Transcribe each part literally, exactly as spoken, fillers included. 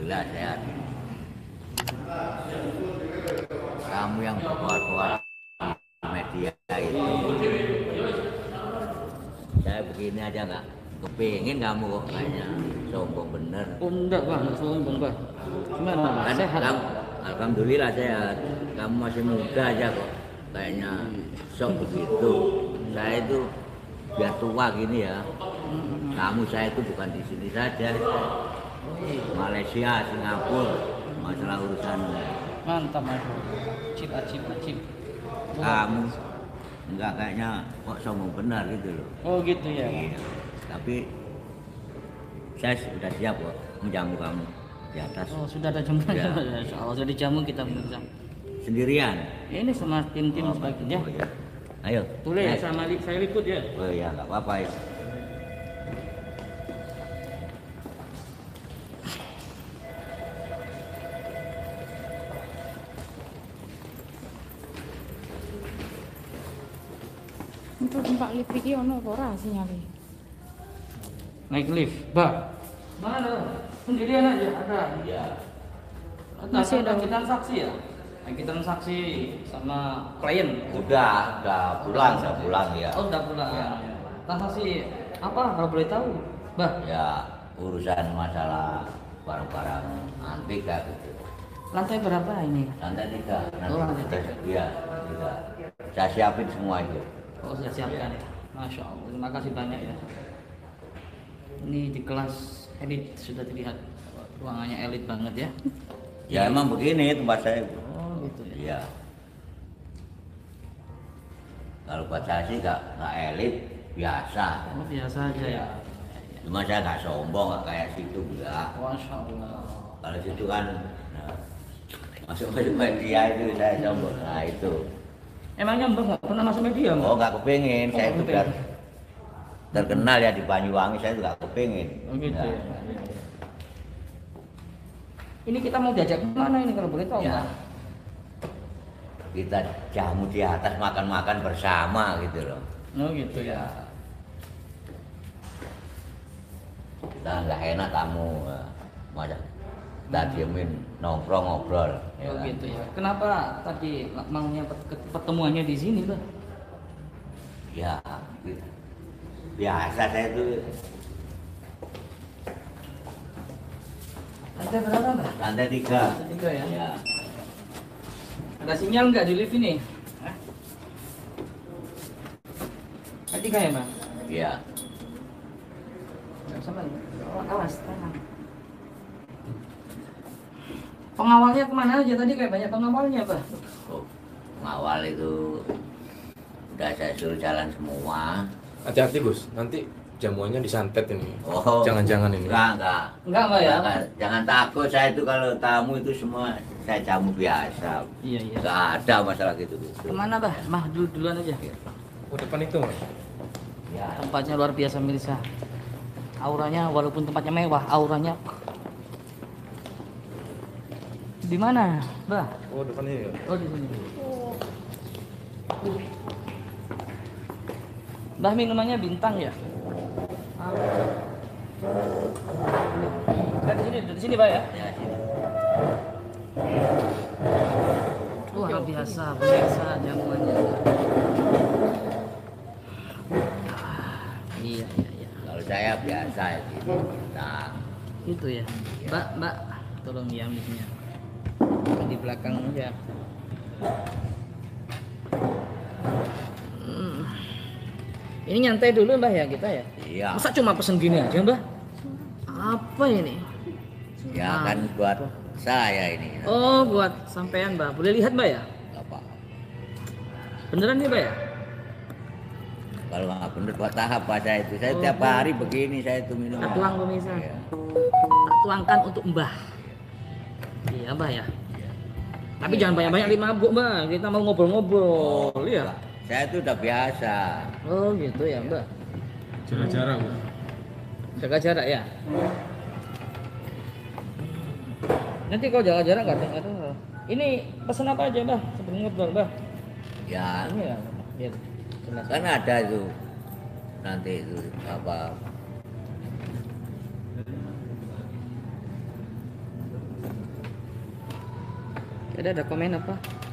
alhamdulillah sehat. Kamu yang bawa-bawa media itu, saya begini aja nggak kepingin kamu kok kayaknya sombong bener. Oh enggak bang, enggak sombong bang. Gimana bang? Kan Sehat. kamu, alhamdulillah sehat. Kamu masih muda aja kok, kayaknya sok begitu. Saya itu biar tua gini ya. Kamu saya itu bukan di sini saja, Malaysia, Singapura, masalah urusan. Mantap mas. Cip, cip, cip. Kamu enggak kayaknya kok sombong benar gitu loh. Oh gitu ya. Iya. Tapi saya sudah siap kok menjamu kamu di atas. Oh sudah ada jamu. Ya. Kalau sudah dijamu kita pemirsa. Sendirian. Ini sama tim-tim Oh, sebagainya. oh, iya. Ayo. Boleh ya naik. sama li- saya ikut ya. Oh iya nggak apa-apa ya. Untuk tempat lift iki ono apa ora sinyale? Naik lift, bah. Mana? Sendirian aja ada. Iya. Masih ada kita saksi ya? Kita saksi sama klien. Udah, udah pulang, udah pulang ya. Oh udah pulang. Ya. Transaksi apa kalau boleh tahu, bah? Ya urusan masalah barang-barang antik kayak gitu. Lantai berapa ini? Lantai tiga. Nanti Oh, lantai kita- tiga. Iya, tiga. Saya siapin semua itu. Oh sudah siapkan ya. Masya Allah, terima kasih banyak ya. Ini di kelas elit sudah terlihat ruangannya elit banget ya. Ya emang begini tempat saya. Oh gitu ya. Iya. Kalau buat saya sih nggak nggak elit, biasa. Oh biasa aja ya. Cuma saya nggak sombong, nggak kayak situ enggak. Masya Allah. Kalau situ kan nah, masuk ke media itu saya sombong. Nah itu. Emangnya mbak nggak pernah masuk media mbak? Oh nggak kepingin, Oh, saya nggak itu kepingin. biar terkenal ya di Banyuwangi, saya juga nggak kepingin. Oh gitu Nah, ya. Ini kita mau diajak kemana ini kalau boleh tahu ya. mbak? Kita jamu di atas makan-makan bersama gitu loh. Oh gitu ya. Kita nggak enak kamu, masa kita diemin nongkrong ngobrol. ya Oh kan? gitu ya. Kenapa tadi maunya pet- pertemuannya di sini mbak? Ya, gitu. Biasa saya tuh Lantai berapa mbak? lantai tiga. Lantai tiga ya. Ya. Ada sinyal nggak di lift ini? Hah? Lantai tiga ya mbak? Iya. Nggak sama ya? Oh, awas, tenang. Pengawalnya kemana aja tadi kayak banyak pengawalnya mbak? Oh, awal itu udah saya suruh jalan semua. Hati-hati Gus, nanti jamuannya disantet ini. Oh, Jangan-jangan ini. Enggak, enggak. Enggak mbak ya? Jangan, jangan takut, saya itu kalau tamu itu semua saya jamu biasa. Iya iya. Enggak ada masalah gitu. Kemana bah? Mah dulu duluan aja. Oh depan itu Mas. Ya. Tempatnya luar biasa Mirsa. Auranya walaupun tempatnya mewah, auranya di mana, Bah? Oh depan ini ya. Oh di sini. Bah minumannya bintang ya? Nah, di sini, di sini Bah ya? Ya, sini. Luar biasa, biasa jamuannya. Iya, iya, iya. Kalau saya biasa ya gitu. Nah, Itu ya. Mbak, Mbak, tolong diam di sini. Di belakang aja. Hmm. Ini nyantai dulu Mbak ya kita ya. iya. Masa cuma pesen gini aja Mbak? Apa ini? Ya kan buat saya ini. Oh buat sampean Mbak. Boleh lihat Mbak ya? Apa? Beneran nih Mbak ya? Kalau nggak bener buat apa saya itu? Saya Oh, tiap oh. hari begini saya itu minum. Tak tuang pemirsa. Iya. Tak tuangkan untuk Mbah. Iya Mbak ya. Tapi jangan banyak-banyak lima mabuk Mbak. Kita mau ngobrol-ngobrol. Iya. Saya itu udah biasa. Oh gitu ya Mbak. Jaga jarak Gus. Jaga jarak ya. Nanti kalau jaga jarak nggak ada nggak ada. Ini pesan apa aja Mbah? Sebelum ngobrol Mbah. Ya, Ini ya. Biar jelas. kan ada itu nanti itu apa Tadi ada komen apa?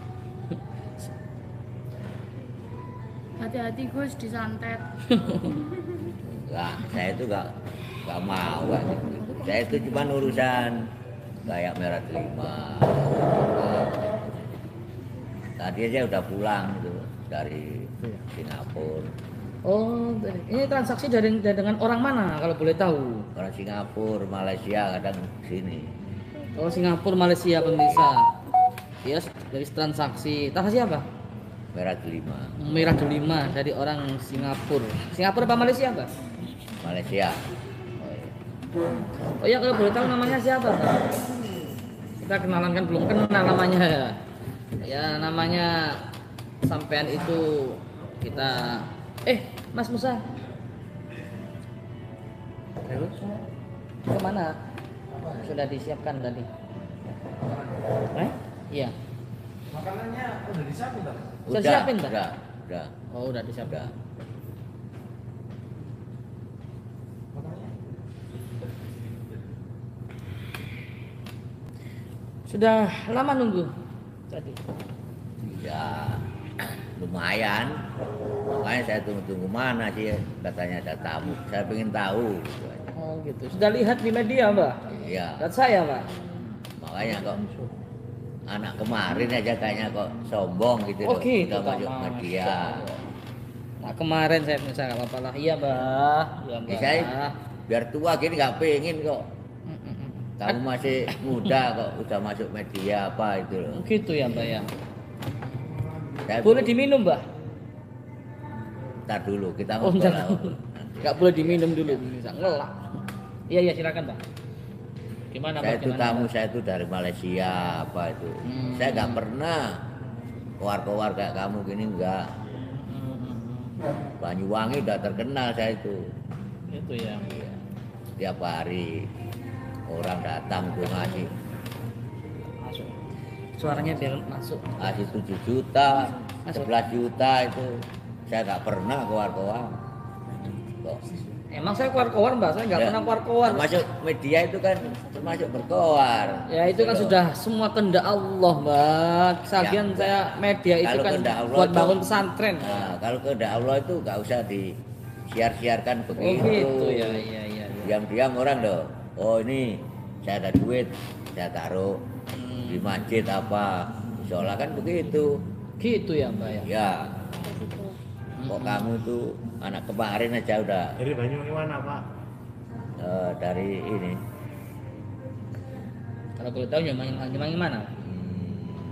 Hati-hati Gus disantet. Enggak, saya itu enggak enggak mau Pak. Saya itu cuma urusan kayak merah terima. Tadi aja udah pulang gitu dari Singapura. Oh, ini transaksi dari, dari dengan orang mana kalau boleh tahu? Orang Singapura, Malaysia kadang sini. Oh, Singapura, Malaysia pemirsa. Ya, dari transaksi. Transaksi apa? Merah delima. Merah delima dari orang Singapura. Singapura apa Malaysia, Pak? Malaysia. Oh ya, kalau boleh tahu namanya siapa, Pak? Kita kenalan kan belum kenal namanya. Ya, namanya sampean itu kita eh Mas Musa. Halo. Kemana? Sudah disiapkan tadi. Eh? Iya. Makanannya udah disiapin Bang? Sudah siapin, Pak? Udah, udah. Oh, udah disiapkan. Udah. Sudah lama nunggu tadi. Ya, lumayan. Makanya saya tunggu-tunggu mana sih katanya ada tamu. Saya pengen tahu. Gitu aja. Oh gitu. Sudah lihat di media, Mbak? Iya. Lihat saya, Pak. Makanya kok anak kemarin aja kayaknya kok sombong gitu Oh loh. gitu, Kita Pak. masuk Masya media. Allah. Nah kemarin saya bisa nggak apa-apa lah. Iya, Mbak. Iya, Ya, Mbak. saya biar tua gini nggak pengen kok. Mm, mm, mm. Kamu masih muda kok udah masuk media apa itu loh. Gitu ya, Mbak ya. Saya Boleh diminum, Mbak? Ntar dulu kita Oh, ngobrol enggak. lah. Nanti. Nggak boleh diminum dulu, bisa ngelak. Iya, iya, silakan, Mbak. Gimana, Saya Mbak? itu Gimana, tamu, Mbak? saya itu dari Malaysia apa itu. Hmm. Saya nggak pernah keluar-keluar kayak kamu gini enggak. Mm, mm, mm. Banyuwangi udah terkenal saya itu. Itu ya. Iya. Tiap hari orang datang tuh ngasih Masuk. Suaranya biar masuk. ngasih tujuh juta, Masuk. sebelas juta itu. Saya nggak pernah keluar-keluar. Kok. Emang saya keluar-keluar, Mbak. Saya nggak Ya, pernah keluar-keluar. Termasuk media itu kan termasuk berkeluar. Ya itu kan Gitu. sudah semua kehendak Allah, Mbak. Sagian Ya, saya media itu kalau kan kehendak Allah buat itu- bangun pesantren. Nah, kalau kehendak Allah itu nggak usah disiar-siarkan Oh begitu. gitu ya, iya iya. iya. Diam-diam orang loh. Oh ini saya ada duit, saya taruh Hmm, di masjid apa. Seolah kan begitu. gitu ya, Mbak ya. Ya, kok kamu tuh anak kemarin aja udah Dari Banyuwangi mana Pak? eh, dari ini. Kalau boleh tahu nyumbang nyumbang mana? Hmm,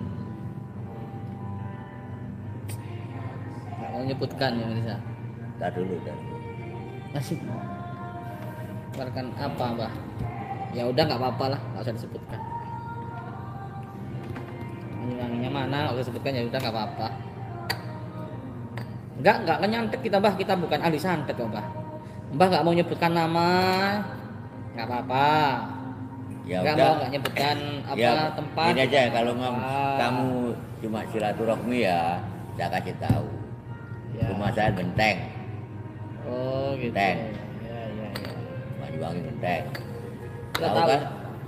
Nggak mau nyebutkan ya, bisa. tar dulu, tar dulu. Masih. Keluarkan apa, Mbak? Ya udah nggak apa-apa lah, nggak usah disebutkan. Nyumbangnya mana? Nggak usah disebutkan ya udah nggak apa-apa. Enggak, enggak nyantet kita, Mbah. Kita bukan ahli santet kok, Mbah. Mbah nggak mau nyebutkan nama. Nggak apa-apa. Ya Nggak udah. mau nggak nyebutkan apa Ya, tempat. ini aja kalau Nggak mam- apa-apa. kamu cuma silaturahmi ya, saya kasih tahu. Ya. Rumah saya Benteng, Oh gitu. Benteng. Ya, ya, ya. Banyuwangi Benteng. Nggak Tahu tahu. kan?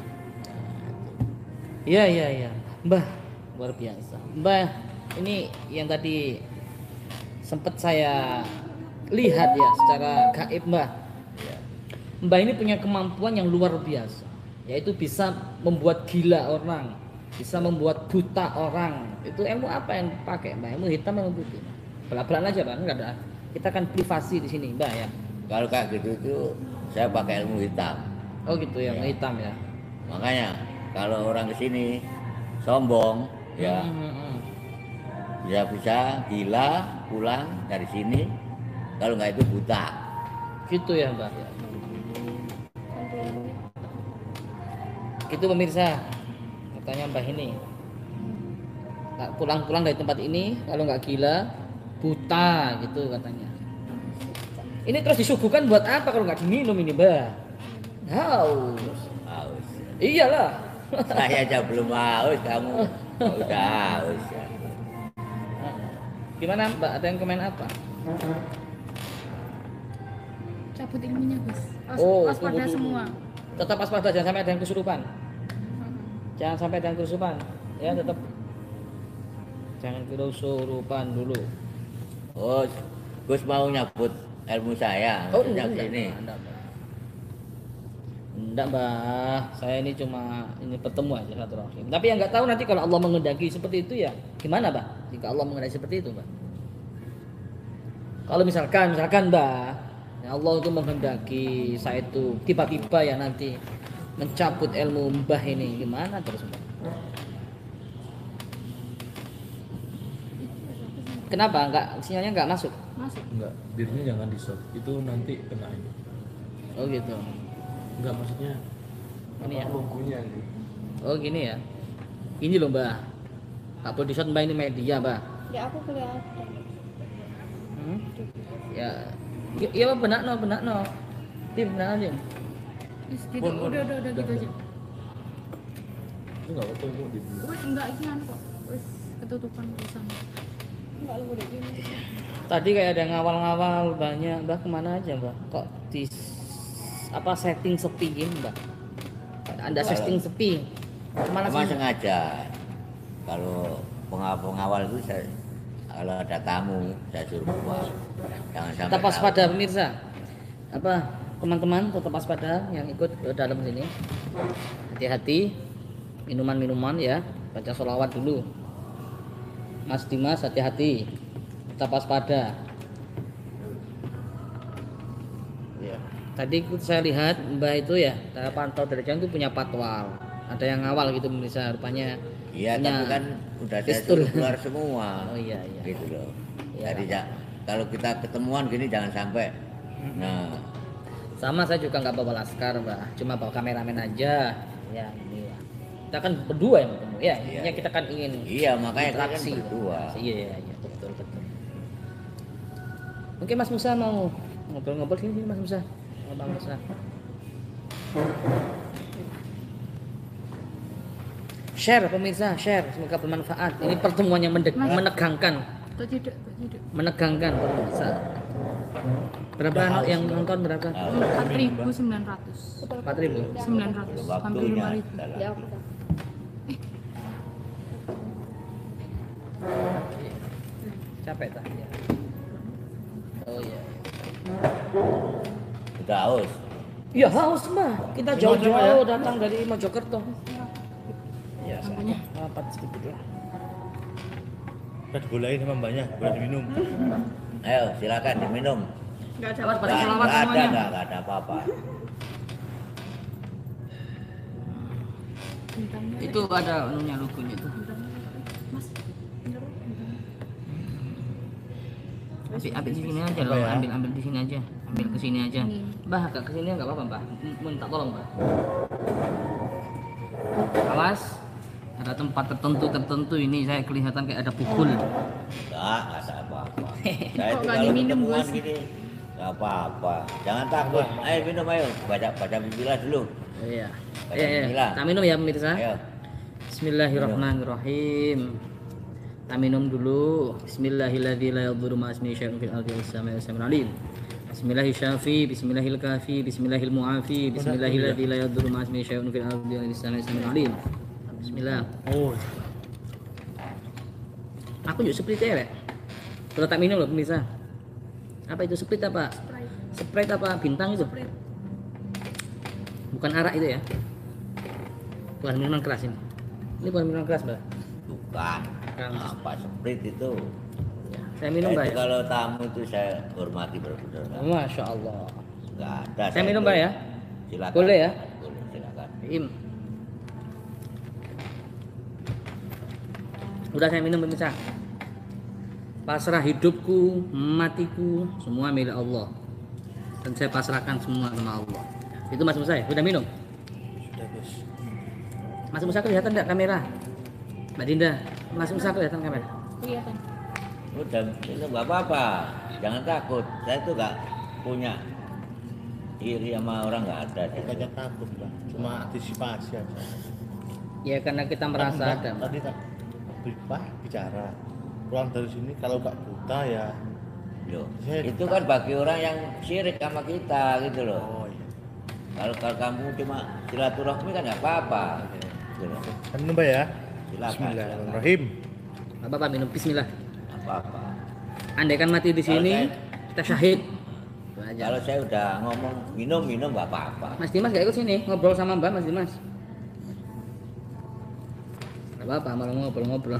Iya iya iya. Mbah, luar biasa. Mbah, ini yang tadi sempat saya lihat ya secara gaib, Mbah. Ya. Mbah ini punya kemampuan yang luar biasa, yaitu bisa membuat gila orang, bisa membuat buta orang. Itu ilmu apa yang pakai, Mbah? Ilmu hitam ilmu putih? Belak-belakan aja, Bang. Enggak ada. Kita kan privasi di sini, Mbah ya. Kalau kayak gitu itu saya pakai ilmu hitam. Oh gitu ya, ilmu Ya. hitam ya. Makanya kalau orang kesini sombong, ya Hmm, hmm, hmm. bisa-bisa gila pulang dari sini. Kalau nggak itu buta. Gitu ya, Mbak. Itu pemirsa, katanya Mbah ini. Nggak pulang-pulang dari tempat ini kalau nggak gila, buta gitu katanya. Ini terus disuguhkan buat apa kalau nggak diminum ini, Mbah? Haus. Haus. Iyalah. Saya aja belum haus, kamu udah haus ya. Gimana, Mbak? Ada yang komen apa? Cabut ilmunya Gus. Was, Oh, waspada tunggu dulu. semua. Tetap waspada, jangan sampai ada yang kesurupan. Jangan sampai ada yang kesurupan. Ya, tetap Jangan kesurupan dulu. Oh, Gus mau nyabut ilmu saya. Oh, maksudnya enggak, begini. enggak, enggak. Enggak, Mbah. Saya ini cuma ini bertemu aja satu rahim. Tapi yang nggak tahu nanti kalau Allah mengendaki seperti itu ya gimana, Mbah? Jika Allah mengendaki seperti itu, Mbah. Kalau misalkan, misalkan, Mbah, ya Allah itu menghendaki saya itu tiba-tiba ya nanti mencabut ilmu Mbah ini, gimana terus, Mbah? Kenapa? Enggak, sinyalnya enggak masuk? Masuk. Enggak, birnya jangan di shot. Itu nanti kena ini. Oh gitu. Enggak, maksudnya Ini ya. logonya ini. Oh gini ya. Ini loh, Mbah. Pak Produser Mbah ini media, Mbah. Ya aku kelihatan. Hmm? Ya. Ya, ya benak no, benak no. Tim benak aja. Wis gitu. Pun, pun. Udah, udah, udah gitu aja. Itu enggak apa-apa kok di Wis enggak iki kan kok. Wis ketutupan pisan. Enggak lu udah gini. Tadi kayak ada ngawal-ngawal banyak, Mbah kemana aja, Mbah? Kok di apa setting sepi gini, Mbah? Anda Kalau- setting sepi. Kemana Memang sih? sengaja. Kalau pengawal-pengawal itu saya kalau ada tamu saya suruh keluar. Jangan sampai Tetap tahu. waspada pemirsa. Apa teman-teman tetap waspada yang ikut ke dalam sini. Hati-hati minuman-minuman ya. Baca sholawat dulu. Mas Dimas hati-hati. Tetap waspada. Ya. Tadi saya lihat Mbak itu ya, saya pantau dari jauh itu punya patwal. Ada yang ngawal gitu pemirsa rupanya. Iya, punya tapi kan udah saya pistol. suruh keluar semua. Oh iya iya. Gitu loh. Iya. Jadi ja- kalau kita ketemuan gini jangan sampai. Nah, Sama saya juga nggak bawa laskar, Mbak. Cuma bawa kameramen aja. Ya, ini ya. Kita kan berdua yang bertemu. Ya, Iya, intinya kita kan ingin iya makanya kita kan interaksi. berdua. Iya, iya, iya, betul, betul. Mungkin Mas Musa mau ngobrol-ngobrol sini, Mas Musa. Sama Bang Musa. Share pemirsa, share. Semoga bermanfaat. Ini pertemuan yang mendek- Mas. menegangkan, Tak tidak, tak tidak. menegangkan pemirsa. Berapa yang nonton berapa? Nah, empat ribu sembilan ratus. empat ribu. sembilan ratus. Hampir lima waktunya ribu. adalah Ya, Capek tak? Ya. Oh iya. udah haus. Ya haus mah. Kita jauh-jauh datang dari Mojokerto. Ya, Sampahnya. Rapat sedikit lah. udah dibolehin sama mbaknya, boleh diminum. Ayo silakan diminum. Enggak ada Lewat pada Nggak selawat nggak ada, semuanya. nggak nggak ada apa-apa. bintangnya. Itu ada anunya logonya itu. Mas, bener, bintangnya. Ambil, ambil di sini aja Apa loh, ya? ambil ambil di sini aja. Ambil ke sini aja. Ini. Mbah, agak ke sini enggak apa-apa, Mbah. M- Minta tolong, Mbah. Awas. Ada tempat tertentu-tertentu ini saya kelihatan kayak ada pukul. Enggak, nggak ada apa-apa. Saya Kok itu nggak kalau diminum, ketemuan Bos? gini nggak apa-apa. Jangan takut. Ayo minum ayo. Baca baca bismillah dulu. Iya. Baca Iya, iya. bismillah. Kita minum ya pemirsa. Ayo. Bismillahirrahmanirrahim. Kita minum dulu. Bismillahirrahmanirrahim. La yadhurru ma'a ismihi syai'un fil ardi was samai was samiul alim. Bismillahirrahmanirrahim. Bismillahirrahmanirrahim. Bismillahirrahmanirrahim. Bismillahirrahmanirrahim. La yadhurru ma'a ismihi syai'un fil ardi was samai was samiul alim. Bismillah. Oh, Aku juga sprit ya, Rek. Kalau tak minum loh pemirsa. Apa itu sprit apa? Sprite apa? Bintang itu? Bukan arak itu ya? Bukan minuman keras ini. Ini bukan minuman keras, Mbak. Bukan. Bukan. Apa sprit itu? Saya minum, Saya Mbak itu ya. kalau tamu itu saya hormati benar-benar. Masya Allah. Nggak ada. Saya minum, itu. Mbak ya. Silakan. Boleh ya? Boleh, silakan. Im. Udah saya minum pemirsa. Pasrah hidupku, matiku, semua milik Allah. Dan saya pasrahkan semua sama Allah. Itu Mas Musa ya? Udah minum? sudah Gus. Mas Musa kelihatan enggak kamera? Mbak Dinda, Mas Musa kelihatan kamera? Kelihatan. Udah minum nggak apa-apa. Jangan takut. Saya tuh nggak punya iri sama orang, nggak ada. Bukannya takut lah, cuma antisipasi aja. Ya karena kita merasa Kan, ada. Mbak, tadi tak Pak bicara pulang dari sini kalau nggak buta ya. Loh, Saya- itu kan bagi orang yang syirik sama kita gitu loh. Oh iya. Kalau kalau kamu cuma silaturahmi kan nggak apa-apa. Gitu loh. Kan Mbak ya. Silakan. Bismillahirrahmanirrahim. Nggak apa-apa minum bismillah. Apa-apa. Andaikan mati di Kalau sini, saya- kita syahid. Itu aja. Kalau saya udah ngomong minum minum nggak apa-apa. Mas Dimas gak ikut sini ngobrol sama Mbak Mas Dimas. Gak apa-apa malah ngobrol-ngobrol.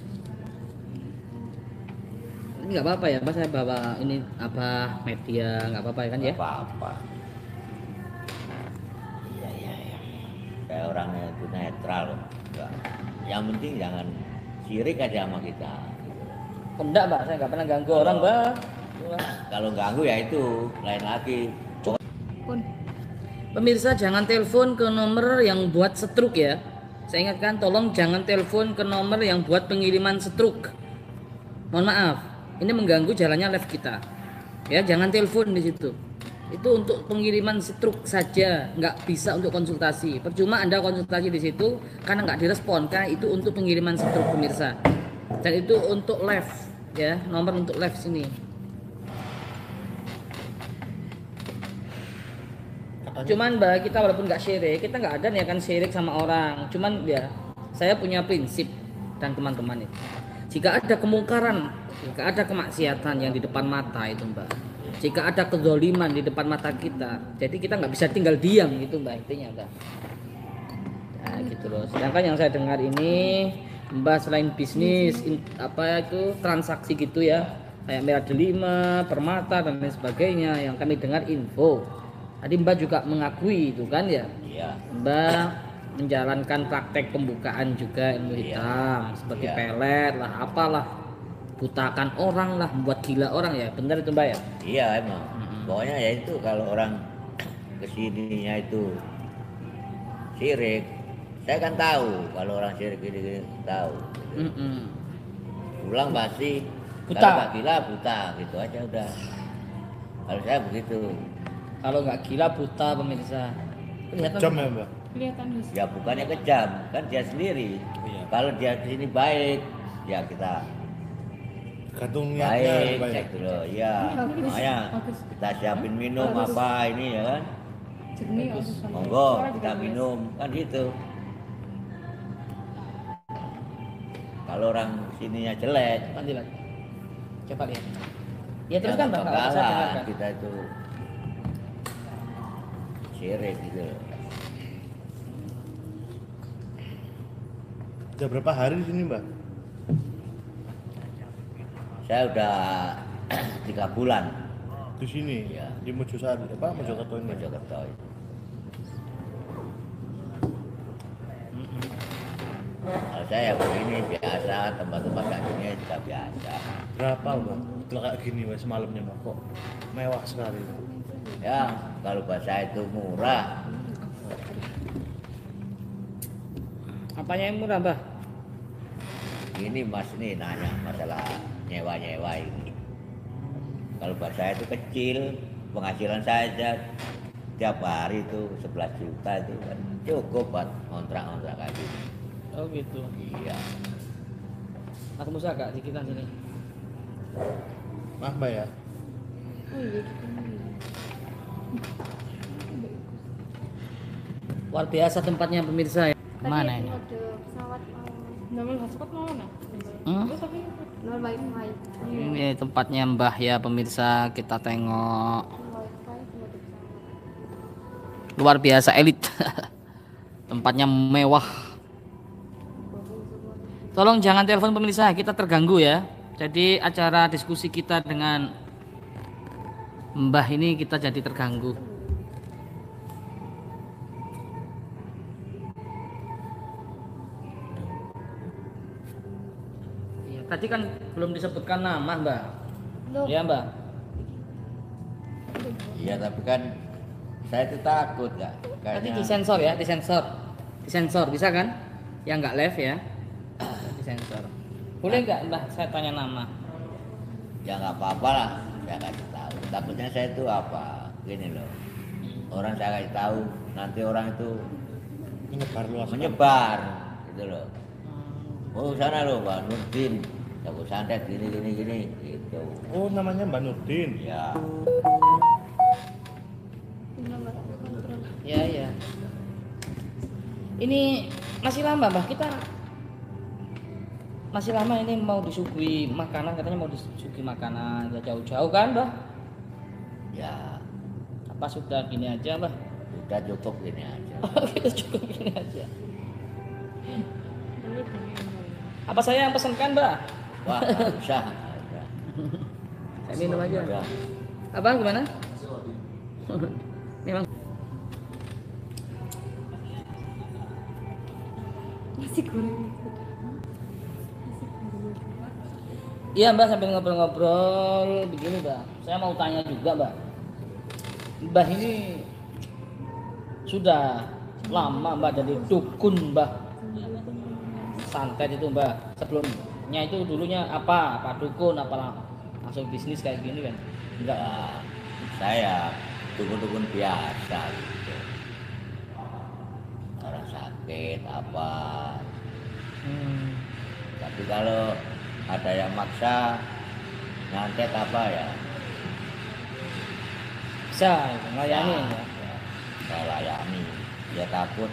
Ini nggak apa-apa ya, Mas saya bawa ini apa media nggak apa-apa ya kan ya? Nggak apa-apa. Iya iya iya. Kayak orangnya itu netral. Nggak. Yang penting jangan sirik aja sama kita. Gitu. Oh, enggak Mbak, saya nggak pernah ganggu orang Mbak. Kalau ganggu ya itu lain lagi. Pun. Pemirsa jangan telepon ke nomor yang buat setruk ya. Saya ingatkan tolong jangan telepon ke nomor yang buat pengiriman setruk. Mohon maaf, ini mengganggu jalannya live kita. Ya, jangan telepon di situ. Itu untuk pengiriman setruk saja, nggak bisa untuk konsultasi. Percuma Anda konsultasi di situ karena nggak direspon, karena itu untuk pengiriman setruk pemirsa. Dan itu untuk live ya, nomor untuk live sini. Cuman Mbak, kita walaupun nggak syirik, kita nggak ada nih akan syirik sama orang. Cuman ya, saya punya prinsip dan teman-teman itu. Jika ada kemungkaran, jika ada kemaksiatan yang di depan mata itu Mbak, jika ada kezoliman di depan mata kita, jadi kita nggak bisa tinggal diam gitu Mbak, intinya Mbak. Nah gitu loh. Sedangkan yang saya dengar ini Mbak selain bisnis, in, apa itu transaksi gitu ya, kayak Merah Delima, Permata dan lain sebagainya, yang kami dengar info. Tadi Mbak juga mengakui itu kan ya, Iya. Mbak menjalankan praktek pembukaan juga ilmu Iya. hitam seperti Iya. pelet lah, apalah, butakan orang lah, membuat gila orang ya, benar itu Mbak ya? Iya emang. Mm-mm. Pokoknya ya itu kalau orang kesininya itu syirik, saya kan tahu kalau orang syirik gini-gini tahu. Mm-mm. Pulang pasti Buta. kalau nggak gila buta gitu aja udah. Kalau saya begitu. Kalau nggak gila buta pemirsa. Kelihatan Jam ya mbak? Kelihatan Gus. Ya bukannya kejam, kan dia sendiri. Iya. Kalau dia di sini baik, ya kita Gantung niatnya baik, mbak ya? cek dulu. Ya, Bagus. makanya Bagus. kita siapin minum Bagus. apa ini ya kan. Jernih bagus. Monggo Suara juga kita bagus. minum kan gitu. Kalau orang sininya jelek, Nanti lagi. Coba lihat. Ya ya teruskan nggak Bang, nggak usah bakalan dengarkan. kita itu syirik gitu. Udah berapa hari di sini mbak? Saya udah tiga bulan Di sini? Iya. Di Mojosari apa? Mojokerto ini? Mojokerto. Kalau saya begini biasa, tempat-tempat kayak gini sudah biasa. Berapa mbak? Kalau kayak gini mbak semalamnya mbak kok mewah sekali. Ya kalau bahasa itu murah, Apanya yang murah Mbah? ini mas nih nanya masalah nyewa-nyewa ini. Kalau bahasa itu kecil, penghasilan saya aja tiap hari itu sebelas juta itu kan cukup buat kontrak-kontrak kayak gini. Oh gitu. Iya. Aku musa gak dikitan sini. Maaf mbak ya? Oh iya. gitu. Luar biasa tempatnya pemirsa ya. Mana ini? Ada pesawat mau Nomor hotspot mau mana? Hmm? Terus tapi nol wifi, Ini tempatnya Mbah ya pemirsa, kita tengok. wifi cuma di pesawat. Luar biasa elit. Tempatnya mewah. Tolong jangan telepon pemirsa, kita terganggu ya. Jadi acara diskusi kita dengan Mbah ini kita jadi terganggu. Iya, tadi kan belum disebutkan nama Mbah. Loh, Ya Mbah. Iya tapi kan saya itu takut nggak. Nanti Kayaknya disensor ya, disensor. Disensor bisa kan? Yang nggak live ya. Disensor. Boleh nggak Mbah saya tanya nama? ya nggak apa-apa lah. Saya kasih tahu. Takutnya saya itu apa? Gini loh. Orang saya kasih tahu, nanti orang itu Menyebar luas. menyebar, gitu loh. Oh sana loh, Pak Nurdin, jago santet gini gini gini, gitu. Oh namanya Mbak Nurdin. Ya, nomor kontrol. Ya ya. Ini masih lama Mbah kita masih lama ini mau disuguhi makanan, katanya mau disuguhi makanan ya jauh-jauh kan, Mbah? Ya, Apa sudah gini aja, Mbah? udah cukup gini aja. Oh, kita cukup gini aja. Ini banyak yang mau. Apa saya yang pesankan, Mbah? Wah, nggak usah. nggak usah. Saya minum aja. Udah. Apa gimana? Memang Nasi goreng. iya, Mbak, sambil ngobrol-ngobrol begini, Mbak. Saya mau tanya juga, Mbak. Mbah ini sudah lama, Mbak, jadi dukun, Mbah. Santet itu, Mbak. Sebelumnya itu dulunya apa? Apa dukun, apa langsung bisnis kayak gini kan? Enggak. Ya, saya dukun-dukun biasa gitu. Orang sakit apa. Hmm. Tapi kalau ada yang maksa nyantet apa ya, Bisa melayani ya. ya, saya layani. Dia takut.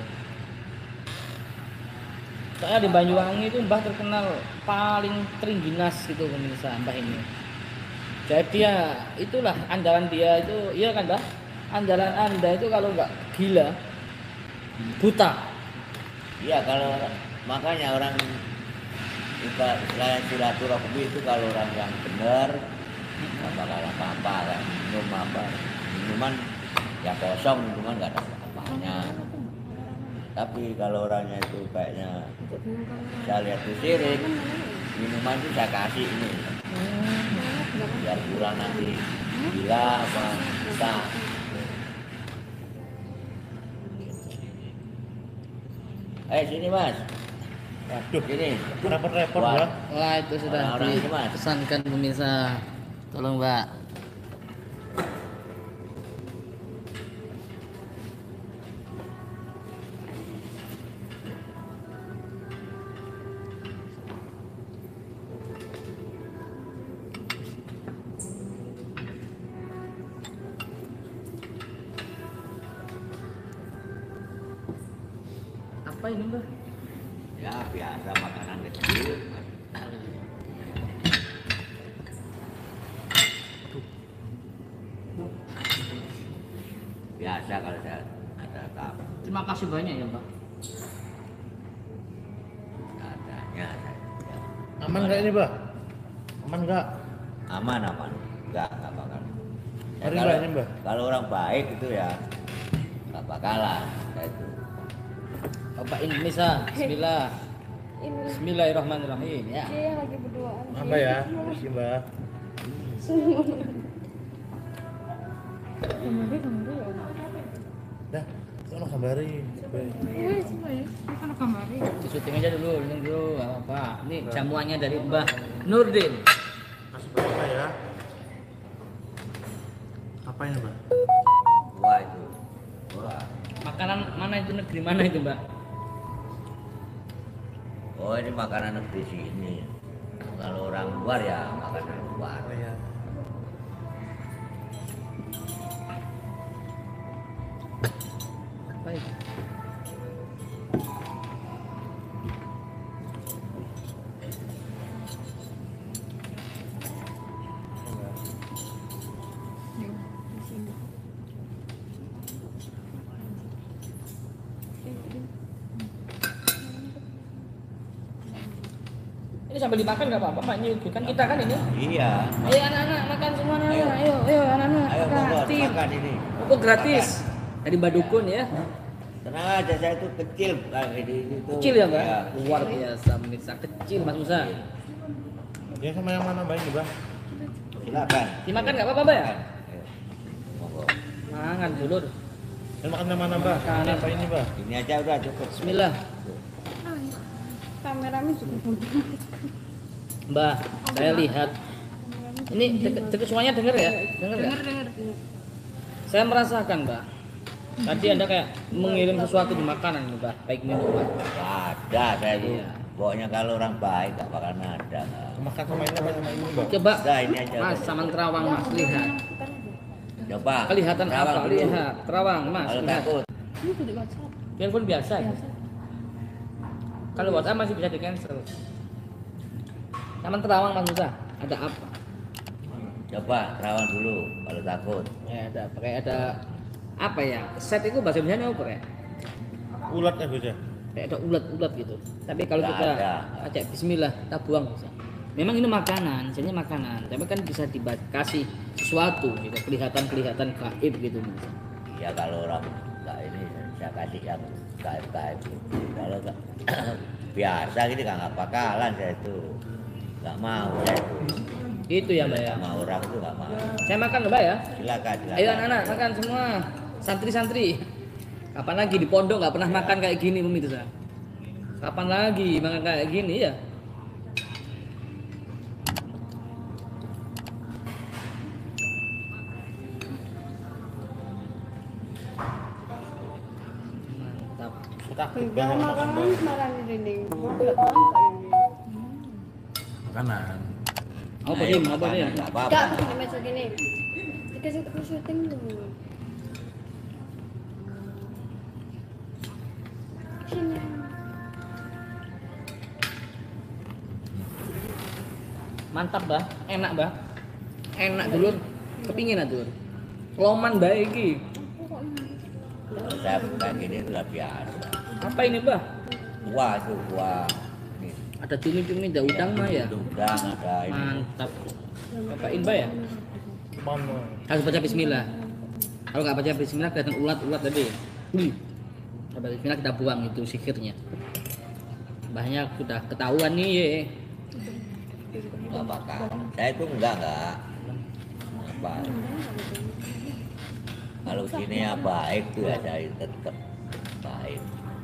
Soalnya di Banyuwangi itu Mbah terkenal paling teringginas gitu pemirsa, Mbah ini. Jadi ya itulah andalan dia itu, iya kan, Mbah? Andalan Anda itu kalau nggak gila, buta. Iya, kalau makanya orang kita selain silaturahmi itu kalau orang yang benar nggak bakal apa-apa kan, minum apa minuman ya kosong, minuman nggak ada apa-apanya. Tapi kalau orangnya itu kayaknya saya lihat di sirik, minuman itu saya kasih ini biar kurang nanti gila apa bisa. Eh sini Mas, Waduh, sini. repot-repot, Wah. Mbak. Wah, itu sudah Orang-orang ini, Mas. dipesankan pemirsa. Tolong, Mbak. Apa ini, Mbak? Ya biasa makanan kecil. Biasa kalau saya ada tamu, Terima kasih banyak ya, Mbak. adanya saya. Ya. Aman nggak ini, Mbak? Aman nggak? Aman aman, enggak enggak bakal. Ya, Mari, kalau, Mbak, ini, Mbak. kalau orang baik itu ya enggak bakalan. Ya, itu. Bapak Indonesia, Bismillah. Ini Bismillahirrahmanirrahim ya. dia yang lagi berduaan. Apa ya? Makasih, Mbak. Kemarin kemarin ya. Dah, sono gambarin. Iya, coba ya. Ini kan kemarin. Di syuting aja dulu, ini dulu, nggak apa-apa. Ini jamuannya dari Mbah Nurdin. Kasih berapa ya? Apa ini, Mbak? Wah itu. Wah. Makanan mana itu, negeri mana itu, Mbak? Oh ini makanan negeri sini. Kalau orang luar ya makanan luar. Oh ya. Apa itu? Nih, di sini. Ini sambil dimakan nggak apa-apa, Pak. Ini kan kita kan ini. Iya. Ayo anak-anak makan semua anak. Ayo. Ayo, ayo anak-anak. Ayo makan. Bogor, Tim. makan ini. Pupuk gratis. Dari Mbak Dukun ya. Tenang aja, saya itu kecil kayak ini itu. Kecil ya, Mbak? Ya. Luar biasa pemirsa, kecil Mas Musa. Ya sama yang mana, Mbak, ini, Mbak? Silakan. Dimakan nggak apa-apa, Mbak ya? Ayo. Monggo. Mangan dulu. Yang makan yang mana, Mbak? Makan. Apa ini, Mbak? Ini aja udah cukup. Bismillah. Kameranya juga bagus. Mbak, saya lihat. Ini dek- dek- semuanya dengar ya? Dengar ya? Dengar dengar. Saya merasakan, Mbak. Tadi Anda kayak mengirim sesuatu di makanan, nih, Mbak. Baik minuman. Ada saya itu. Iya. Pokoknya kalau orang baik gak bakal ada. Makan sama ini apa sama ini, Mbak? Coba, Udah ini aja. Mas, sama terawang, Mas. Lihat. Coba. Kelihatan Terawang apa? dulu. Lihat. Terawang, Mas. Kalau Lihat. takut. Ini tuh di WhatsApp. Telepon biasa ya? Biasa. Kalau WhatsApp masih bisa di cancel. Sama terawang Mas Musa. Ada apa? Coba terawang dulu kalau takut. Ya ada pakai ada apa ya? Set itu bahasa Indonesia apa ya? Ulat ya beda. Kayak ada ulat-ulat gitu. Tapi kalau Nggak kita ada. ajak bismillah, kita buang bisa. Memang ini makanan, sebenarnya makanan, tapi kan bisa dikasih sesuatu gitu, kelihatan-kelihatan gaib gitu bisa. Ya kalau orang nggak ini saya kasih yang gaib-gaib gitu. Kalau nggak biasa gitu nggak bakalan saya itu nggak mau saya itu. Itu ya Mbak ya. Sama orang itu nggak mau. Saya makan loh Mbak ya. Silakan silakan. Ayo anak-anak makan semua. Santri-santri. Kapan lagi di pondok nggak pernah makan kayak gini pemirsa? Kapan lagi makan kayak gini ya? Mantap. Takut Jangan banget. makanan malah ini. Mobil mantap ini. Makanan. Apa Ayo, dim? Apa makanan, dim? nggak apa-apa. Enggak, begini macam gini. Dikasih terus syuting dulu. Sini. Mantap bah, enak bah, enak dulur, kepingin ah dulur. Loman baik iki. Kalau saya kayak gini sudah biasa. Apa ini bah? Wah tuh wah. Ini Ada cumi-cumi, ada udang mah ya. udang ada ini. Mantap. Bapain bah ya. Mama. Harus baca Bismillah. Kalau nggak baca Bismillah kelihatan ulat-ulat tadi. Wih. Kalau baca Bismillah kita buang itu sihirnya. Banyak sudah ketahuan nih. Ye. Nggak bakal. Saya itu enggak enggak. Apa? Kalau sini ya baik tuh ya saya tetap baik.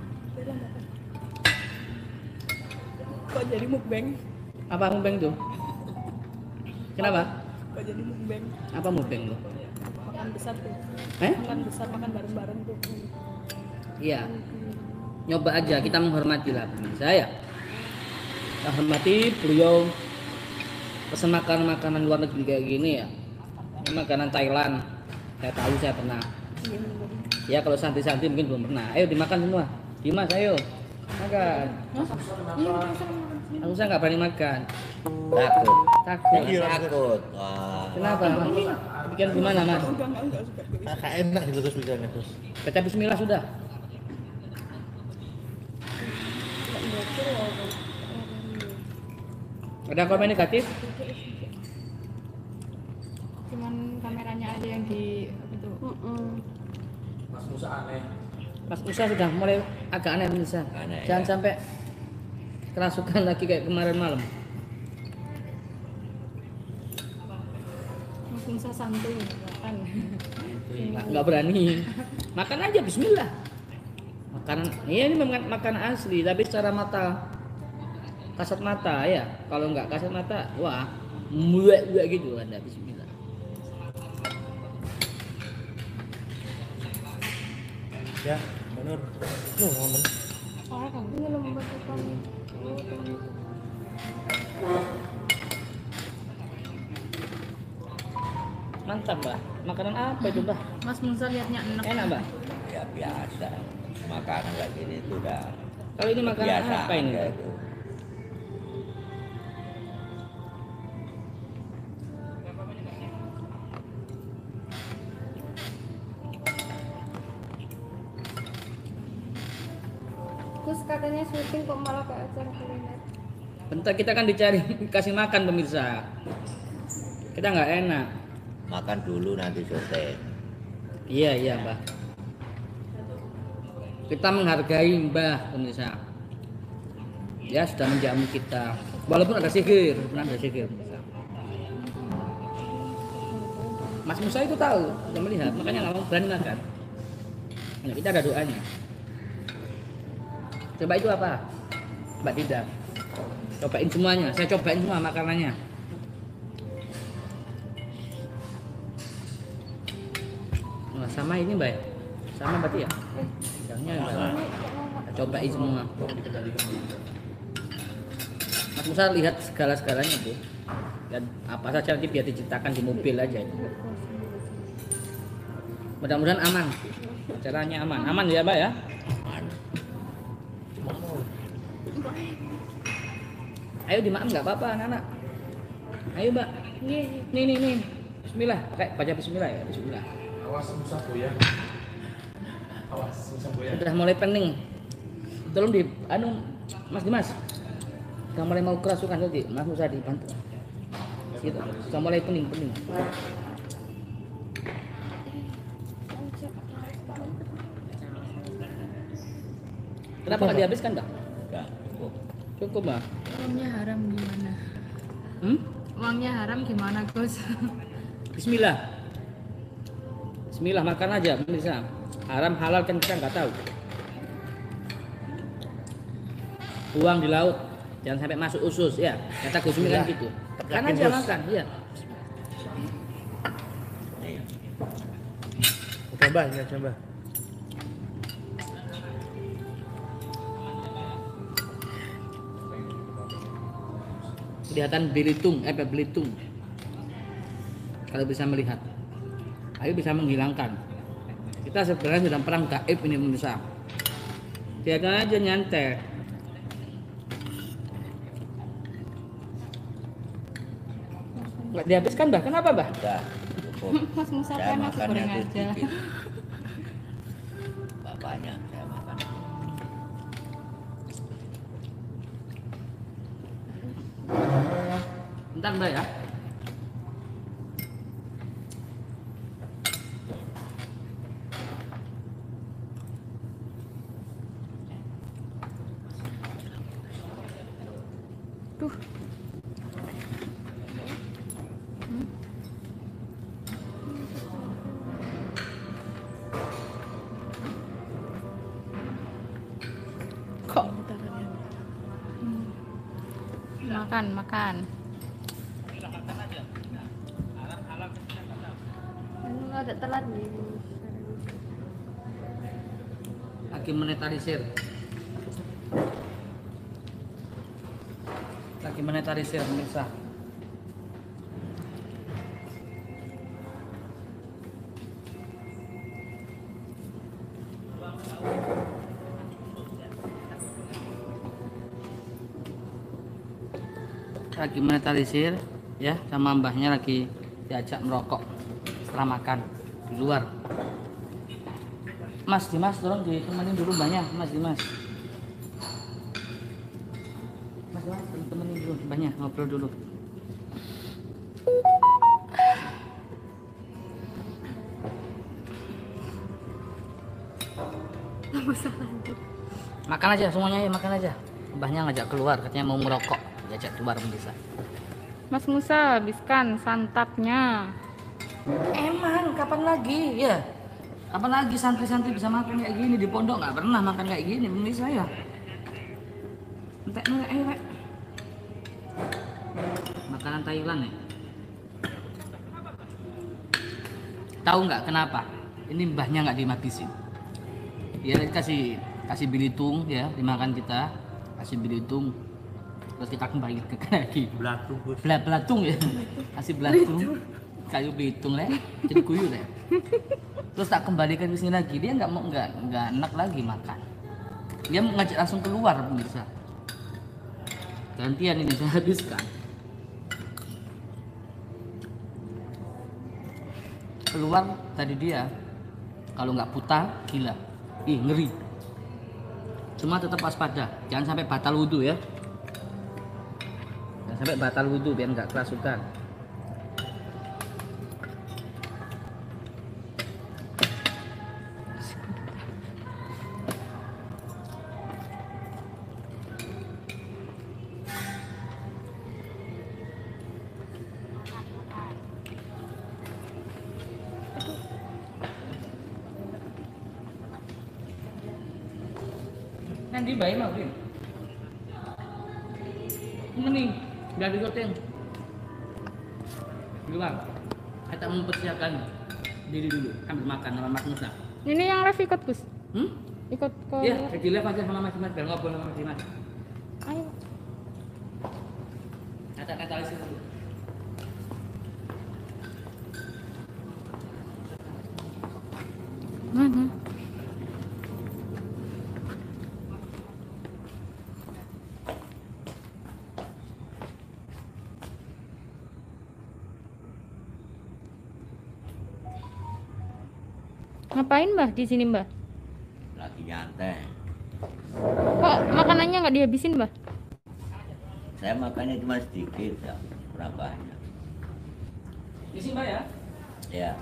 Kok jadi mukbang? Apa mukbang tuh? Kenapa? Kok jadi mukbang? Apa mukbang tuh? Makan besar tuh. Eh? Makan besar, makan bareng-bareng tuh. Iya. Nyoba aja, kita menghormati lah pemirsa ya. Kita hormati beliau pesan makanan-makanan luar negeri kayak gini ya. Ini makanan Thailand. Saya tahu, saya pernah. Ya kalau santri-santri mungkin belum pernah. Ayo dimakan semua. Dimas ayo. Makan. Aku saya nggak berani makan. Takut. Takut. Jangan takut. Wah. Kenapa? Bikin gimana mas? Kakak enak gitu terus bicaranya terus. Baca Bismillah sudah. Ada komen negatif? Cuman kameranya aja yang di apa tuh? Mm-mm. Mas Musa aneh. Mas Musa sudah mulai agak aneh Musa. Aneh, Jangan ya. sampai kerasukan lagi kayak kemarin malam. Mas Musa santuy makan. Nggak, nggak berani. Makan aja Bismillah. Makanan, iya ini makan makanan asli tapi secara mata kasat mata ya. Kalau nggak kasat mata, wah, muak muak gitu anda Bismillah. Ya, benar. Nuh, ngomong. Soalnya kan Ini lembut sekali. Oh, teman. Mantap mbak. Makanan apa itu mbak? Mas Musa liatnya enak. Enak mbak. Ya biasa. Makanan kayak gini itu udah Kalau ini makanan biasa apa ini? aja Mbak? itu. Terus katanya syuting kok malah ke acara kuliner. Bentar kita kan dicari kasih makan pemirsa. Kita nggak enak. Makan dulu nanti syuting. Iya iya mbak. Kita menghargai mbah pemirsa. Ya sudah menjamu kita. Walaupun ada sihir, pernah ada sihir. Pemirsa. Mas Musa itu tahu, sudah melihat, makanya nggak mau berani makan. Nah, kita ada doanya. Coba itu apa? Mbak Dida. Cobain semuanya. Saya cobain semua makanannya. Nah, sama ini mbak. Sama berarti ya? Udangnya mbak. Kita cobain semua. Mas Musa lihat segala-segalanya tuh. Dan apa saja nanti biar diceritakan di mobil aja. Mudah-mudahan aman. Caranya aman. Aman ya mbak ya? Ayo dimakan nggak apa-apa anak-anak. Ayo mbak. Iya, iya. Nih nih nih. Bismillah. Kayak baca Bismillah ya. Bismillah. Awas Musa goyang. Awas Musa goyang. Udah mulai pening. Tolong di, anu, Mas Dimas. Udah mulai mau kerasukan tadi. Mas Musa dibantu. Gitu. Udah mulai pening pening. Kenapa nggak dihabiskan mbak? Enggak, cukup. Cukup mbak. Uangnya haram gimana? Hmm? Uangnya haram gimana Gus? Bismillah. Bismillah makan aja bisa. Haram halal kan kita nggak tahu. Uang di laut jangan sampai masuk usus ya. Kata Gus Umi kan gitu. Kan aja makan, iya. Udah mbak, ini aja mbak. Kelihatan Belitung, eh Belitung. Kalau bisa melihat, ayo bisa menghilangkan. Kita sebenarnya sedang perang gaib ini Indonesia. Biarkan aja nyantai. Nggak dihabiskan bah? Kenapa bah? Udah, cukup. Mas Musa Saya kan nasi makannya goreng tuh aja. sedikit. Bapaknya saya makan. Bentar mbak ya. Duh. Kok? Makan, makan. Anu ada telat nih. Lagi monetarisir. Lagi monetarisir pemirsa. Lagi monetarisir ya, sama mbahnya lagi diajak merokok setelah makan di luar. Mas Dimas tolong ditemenin dulu mbahnya, Mas Dimas. Mas Dimas temenin dulu mbahnya, ngobrol dulu. Makan aja semuanya ya, makan aja. Mbahnya ngajak keluar, katanya mau merokok, diajak keluar bisa. Mas Musa, habiskan santapnya. Emang kapan lagi ya? Kapan lagi santri-santri bisa makan kayak gini di pondok? Nggak pernah makan kayak gini, menurut saya. Entek ewek. Makanan Thailand ya. Tahu nggak kenapa? Ini mbahnya nggak dihabisin. Dia kasih kasih bilitung ya, dimakan kita, kasih bilitung, terus kita kembali ke lagi. Belatung Gus. Bela belatung ya, kasih belatung, kayu belitung lah, jadi kuyuh lah. Terus tak kembalikan ke sini lagi, dia nggak mau nggak nggak enak lagi makan. Dia mau ngajak langsung keluar pemirsa. Gantian ini saya habiskan. Keluar tadi dia, kalau nggak buta gila, ih ngeri. Cuma tetap waspada, jangan sampai batal wudhu ya. Jangan sampai batal wudhu biar nggak kerasukan. Nanti bayi mah Bim. Ini udah digoteng. Luang. Kita mempersiapkan diri dulu sambil makan sama Mas Musa. Ini yang live ikut Gus. Hmm? Ikut ke. Iya, di live aja sama Mas Dimas, biar ngobrol sama Mas Dimas. Ayo. Kata-kata isi dulu. Mana? Ngapain mbah di sini mbah? Lagi nyantai. Kok makanannya nggak dihabisin mbah? Saya makannya cuma sedikit ya, kurang banyak. Di sini mbak ya. Ya.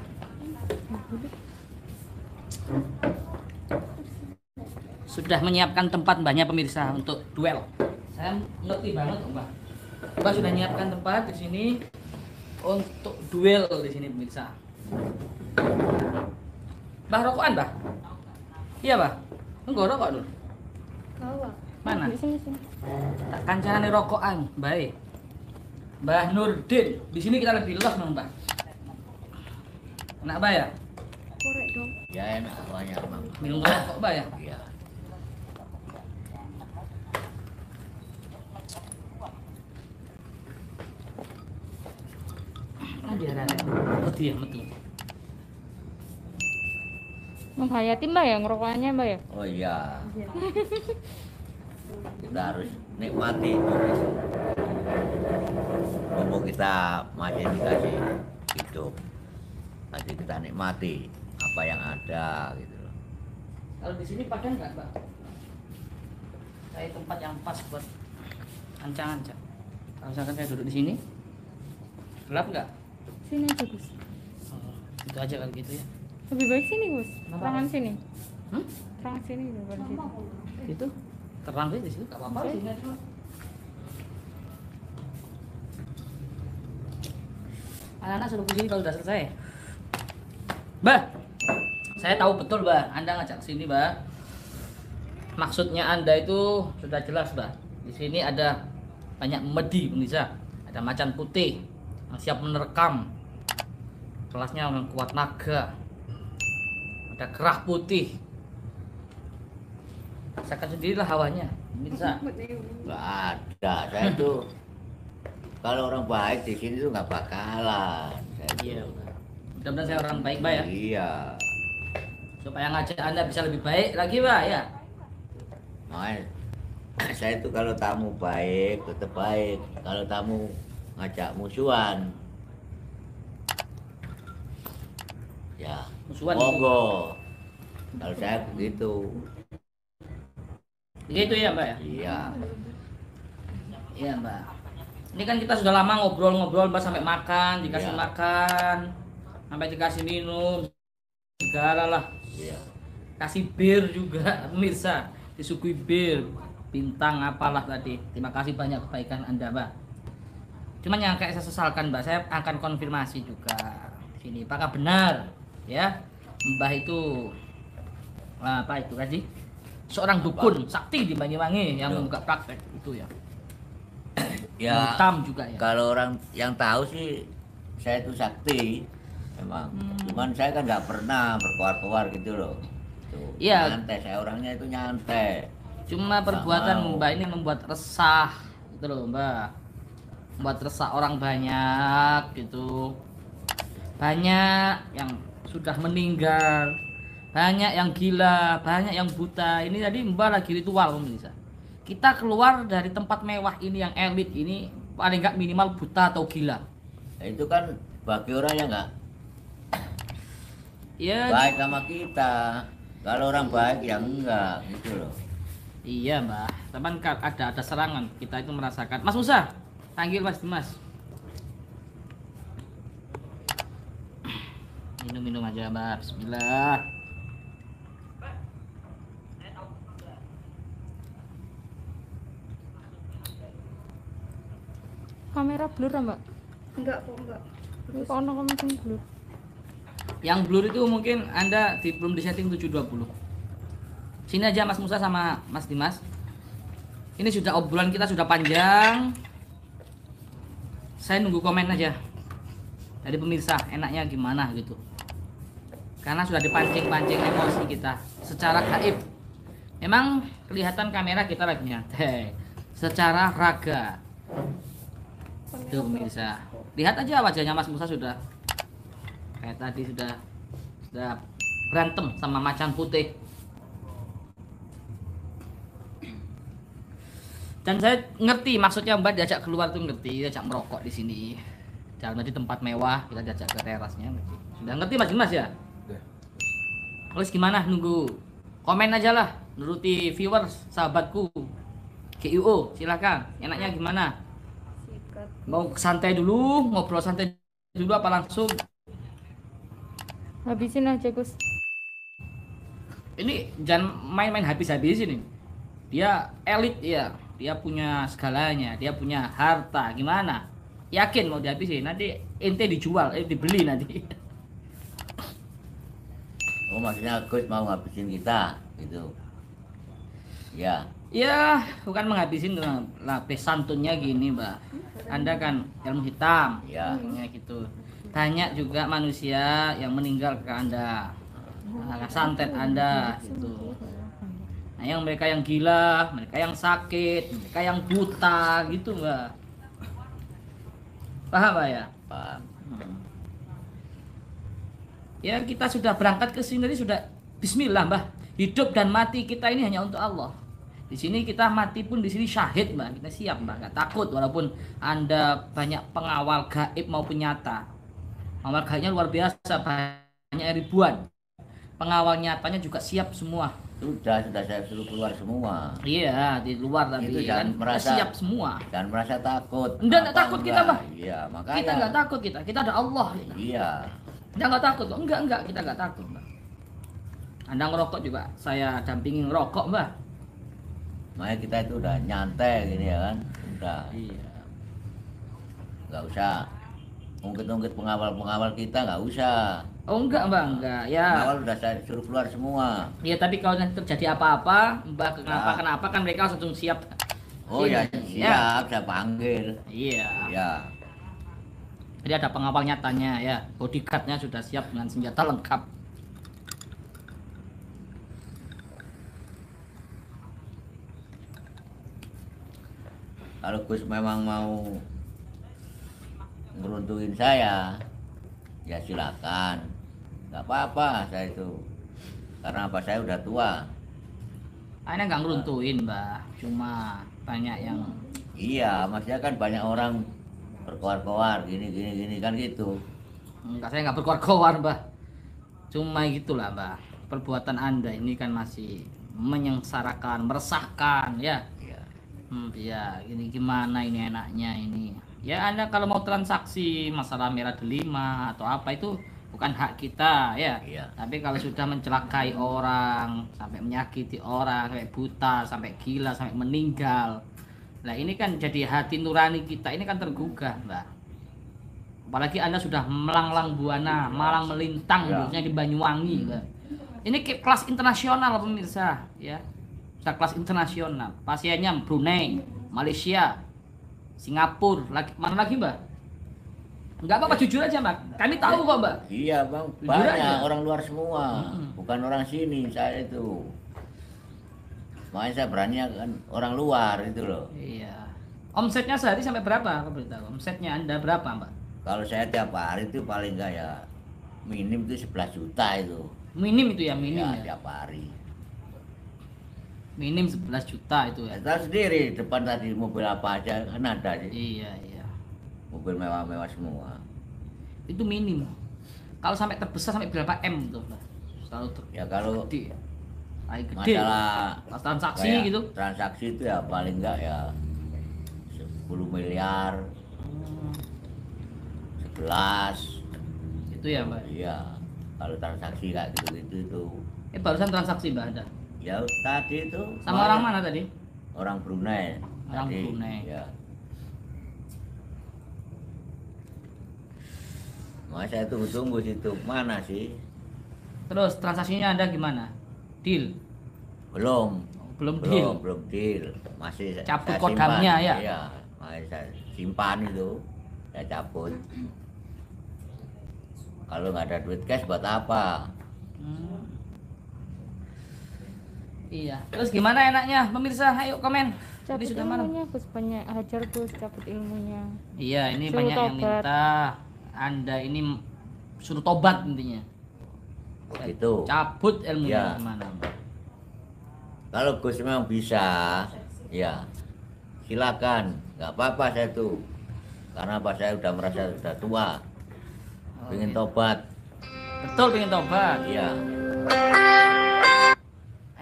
Sudah menyiapkan tempat mbahnya pemirsa untuk duel. Saya ngerti banget mbah. Mbah sudah menyiapkan tempat di sini untuk duel di sini pemirsa. Mbah rokokan mbah? Iya mbah. Enggak rokok dulu. Kawa. Mana? Di sini sini. Tak kancane rokokan, baik. Mbah Nurdin, di sini kita lebih los mbah. Enak mbah ya? Korek dong. Ya enak banyak Bang. Minum rokok mbah ya? Iya. Ah biar ada. Mati ya, mati. Menghayati mbah ya ngerokokannya mbah ya? Oh iya. Kita harus nikmati itu. Mumpung kita masih dikasih hidup, nanti kita nikmati apa yang ada gitu loh. Kalau di sini pakai nggak mbak? Saya tempat yang pas buat ancang-ancang. Kalau misalkan saya duduk di sini, gelap nggak? Sini aja Gus. Oh, itu aja kalau gitu ya. Lebih baik sini Gus. Kenapa? Tangan sini. Hmm? Tangan sini daripada situ. Itu terang sih di situ, nggak apa-apa di sini aja. Anak-anak suruh ke sini kalau udah selesai. Mbak, saya tahu betul Mbak, Anda ngajak ke sini Mbak. Maksudnya Anda itu sudah jelas Mbak. Di sini ada banyak medi pemirsa, ada macan putih yang siap menerkam. Kelasnya yang kuat naga. Ada kerah putih. Rasakan sendirilah hawanya, pemirsa. Nggak ada. Saya tuh kalau orang baik di sini tuh nggak bakalan. Saya Iya. tuh. Mudah-mudahan saya orang baik Mbak ya. Iya. Supaya ngajak Anda bisa lebih baik lagi Mbak ya. Makanya saya tuh kalau tamu baik tetap baik. Kalau tamu ngajak musuhan, ya Musuhan monggo. Kalau saya begitu. Gitu ya Mbak ya. Iya. Iya Mbak. Ini kan kita sudah lama ngobrol-ngobrol Mbak sampai makan, dikasih Iya. makan, sampai dikasih minum, segala lah. Iya. Kasih bir juga pemirsa, disuguhi bir, bintang apalah tadi. Terima kasih banyak kebaikan Anda Mbak. Cuman yang kayak saya sesalkan Mbak, saya akan konfirmasi juga sini. Apakah benar ya Mbah itu apa itu kan sih? Seorang dukun sakti di Banyuwangi yang Loh. membuka praktek itu ya. Ya. Hitam juga ya. Kalau orang yang tahu sih saya itu sakti memang. Hmm. Cuman saya kan nggak pernah berkoar-koar gitu loh. Tuh, Iya. Nyantai. Saya orangnya itu nyantai. Cuma Nggak perbuatan mau. Mbak ini membuat resah gitu loh Mbak. Membuat resah orang banyak gitu. Banyak yang sudah meninggal, banyak yang gila, banyak yang buta. Ini tadi Mbak lagi ritual pemirsa. Kita keluar dari tempat mewah ini yang elit ini paling nggak minimal buta atau gila. Nah, itu kan bagi orang yang nggak Ya, baik sama kita. Kalau orang baik ya enggak gitu loh. iya Mbak. Tapi kan ada ada serangan. Kita itu merasakan. Mas Musa, panggil Mas Dimas. Minum-minum aja Mbak. Bismillah. Kamera blur ah, mbak? Enggak kok, enggak. Ini kok ono kamera blur? Yang blur itu mungkin Anda di, belum disetting tujuh dua puluh. Sini aja Mas Musa sama Mas Dimas. Ini sudah obrolan kita sudah panjang. Saya nunggu komen aja dari pemirsa enaknya gimana gitu. Karena sudah dipancing-pancing emosi kita secara gaib. Memang kelihatan kamera kita lagi nyantai. Secara raga. Tuh pemirsa. Lihat aja wajahnya Mas Musa sudah kayak tadi sudah sudah berantem sama macan putih. Dan saya ngerti maksudnya Mbak diajak keluar tuh ngerti, diajak merokok di sini. Jalan di tempat mewah, kita diajak ke terasnya ngerti. Sudah ngerti Mas Dimas ya? Terus gimana nunggu? Komen aja lah, nuruti viewers, sahabatku. G U O, silakan. Enaknya gimana? Sikat. Mau santai dulu, ngobrol santai dulu apa langsung? Habisin aja Gus. Ini jangan main-main habis-habisin ini. Dia elit ya, dia punya segalanya, dia punya harta. Gimana? Yakin mau dihabisin? Nanti ente dijual, eh dibeli nanti. Oh maksudnya Gus mau ngabisin kita gitu. Ya. Ya, bukan menghabisin lapis santunnya gini, Mbak. Anda kan ilmu hitam, Ya. ya gitu. Tanya juga manusia yang meninggal ke Anda, nah, santet Anda, gitu. Nah, yang mereka yang gila, mereka yang sakit, mereka yang buta, gitu, Mbak. Paham, Mbak ya? Pak. Hmm. Ya, kita sudah berangkat ke sini tadi sudah Bismillah, Mbak. Hidup dan mati kita ini hanya untuk Allah. Di sini kita mati pun di sini syahid, Mbak. Kita siap, Mbak. Gak takut walaupun Anda banyak pengawal gaib maupun nyata. Pengawal gaibnya luar biasa, banyak ribuan. Pengawal nyatanya juga siap semua. Sudah, sudah saya suruh keluar semua. Iya, di luar tapi Itu kan jangan kita merasa- siap semua. Dan merasa takut. Enggak, enggak Apa takut kita, enggak? Mbak. Iya, makanya. Kita nggak takut kita. Kita ada Allah. Kita. Iya. Kita nggak takut kok. Enggak, enggak. Kita nggak takut, Mbak. Anda ngerokok juga, saya dampingin ngerokok, Mbak. Makanya kita itu udah nyantai gini ya kan. Udah. Iya. Nggak usah ungkit-ungkit pengawal-pengawal kita, nggak usah. Oh enggak, Mbak, enggak. Ya. Pengawal udah saya suruh keluar semua. Ya, tapi kalau nanti terjadi apa-apa, Mbak, kenapa Ya. kenapa kan mereka langsung siap. Oh ya, Sini. siap, saya panggil. Iya. Ya. Jadi ada pengawal nyatanya ya. Bodyguardnya sudah siap dengan senjata lengkap. Kalau Gus memang mau ngeruntuhin saya, ya silakan. Nggak apa-apa saya itu. Karena apa, saya udah tua. Akhirnya nggak ngeruntuhin, Mbak. Cuma banyak yang Iya, maksudnya kan banyak orang berkoar-koar gini gini gini kan gitu. enggak, saya nggak berkoar-koar, Mbak. Cuma gitulah, Mbak. Perbuatan Anda ini kan masih menyengsarakan, meresahkan ya. Iya. Hmm, ya, ini gimana ini enaknya ini. Ya, Anda kalau mau transaksi masalah merah delima atau apa itu bukan hak kita ya. Iya. Tapi kalau sudah mencelakai orang, sampai menyakiti orang, sampai buta, sampai gila, sampai meninggal. Nah, ini kan jadi hati nurani kita ini kan tergugah, Mbak. Apalagi Anda sudah melanglang buana, malang melintang Ya. khususnya di Banyuwangi, Mbak. Ini ke- kelas internasional pemirsa, ya. Sudah kelas internasional. Pasiennya Brunei, Malaysia, Singapura, lagi mana lagi, Mbak? Enggak apa-apa, jujur aja, Mbak. Kami tahu kok, Mbak. Iya bang, Jujur banyak aja. orang luar semua, Mm-mm. bukan orang sini saya itu. Makanya saya berani kan orang luar itu loh. Iya. Omsetnya sehari sampai berapa? Aku beritahu. Omsetnya Anda berapa, Mbak? Kalau saya tiap hari itu paling enggak ya minim itu sebelas juta itu. Minim itu ya, minim Ya, ya. tiap hari. Minim sebelas juta itu ya. Saya tahu sendiri depan tadi mobil apa aja kan ada sih. Iya, iya. Mobil mewah-mewah semua. Itu minim. Kalau sampai terbesar sampai berapa M tuh, Mbak? Selalu ter Ya kalau gede. Ay, gede. masalah Pas transaksi kayak gitu. transaksi itu ya paling enggak ya sepuluh miliar, Hmm, sebelas. itu ya, Mbak. Iya. Kalau transaksi kayak gitu-gitu itu. Eh, barusan transaksi, Mbak, Anda. Ya tadi itu Sama orang mana tadi? Orang Brunei. Orang tadi. Brunei. Ya. Makanya saya tunggu-tunggu situ mana sih? Terus transaksinya Anda gimana? Deal. Belum. Belum Belum, deal. belum deal. Masih saya- Cabut saya kodamnya, simpan. ya? Iya, masih saya simpan itu. Saya cabut. Kalau nggak ada duit cash buat apa? Hmm. Iya. Terus gimana enaknya pemirsa? Ayo komen. Jadi Cabut sudah malam. ilmunya Gus, banyak hajar Gus, cabut ilmunya. Iya, ini Suruh banyak yang tobat. minta Anda ini suruh tobat intinya. Gitu. Cabut ilmunya Ya. gimana, Mbak? Kalau Gus memang bisa, ya silakan, nggak apa-apa saya tuh. Karena apa, saya udah merasa sudah tua, Oh, ingin gitu. tobat, Betul pengen tobat. ya.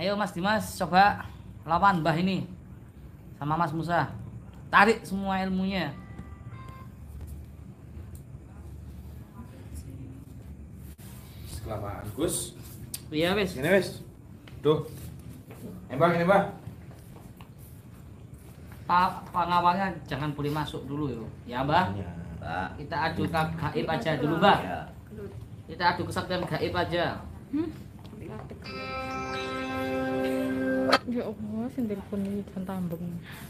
Ayo Mas Dimas coba lawan Mbah ini sama Mas Musa. Tarik semua ilmunya. Kelamaan Gus. Iya wis. Sini wis. Duh. Embah ini, Mbah. Pak pengawalnya jangan boleh masuk dulu yo. Ya, Mbah. Ya. Pak. Kita adu ke gaib aja dulu, Mbah. Ya. Kita adu kesaktian gaib aja. Hmm? Ya Allah, sing telepon iki jan tambeng.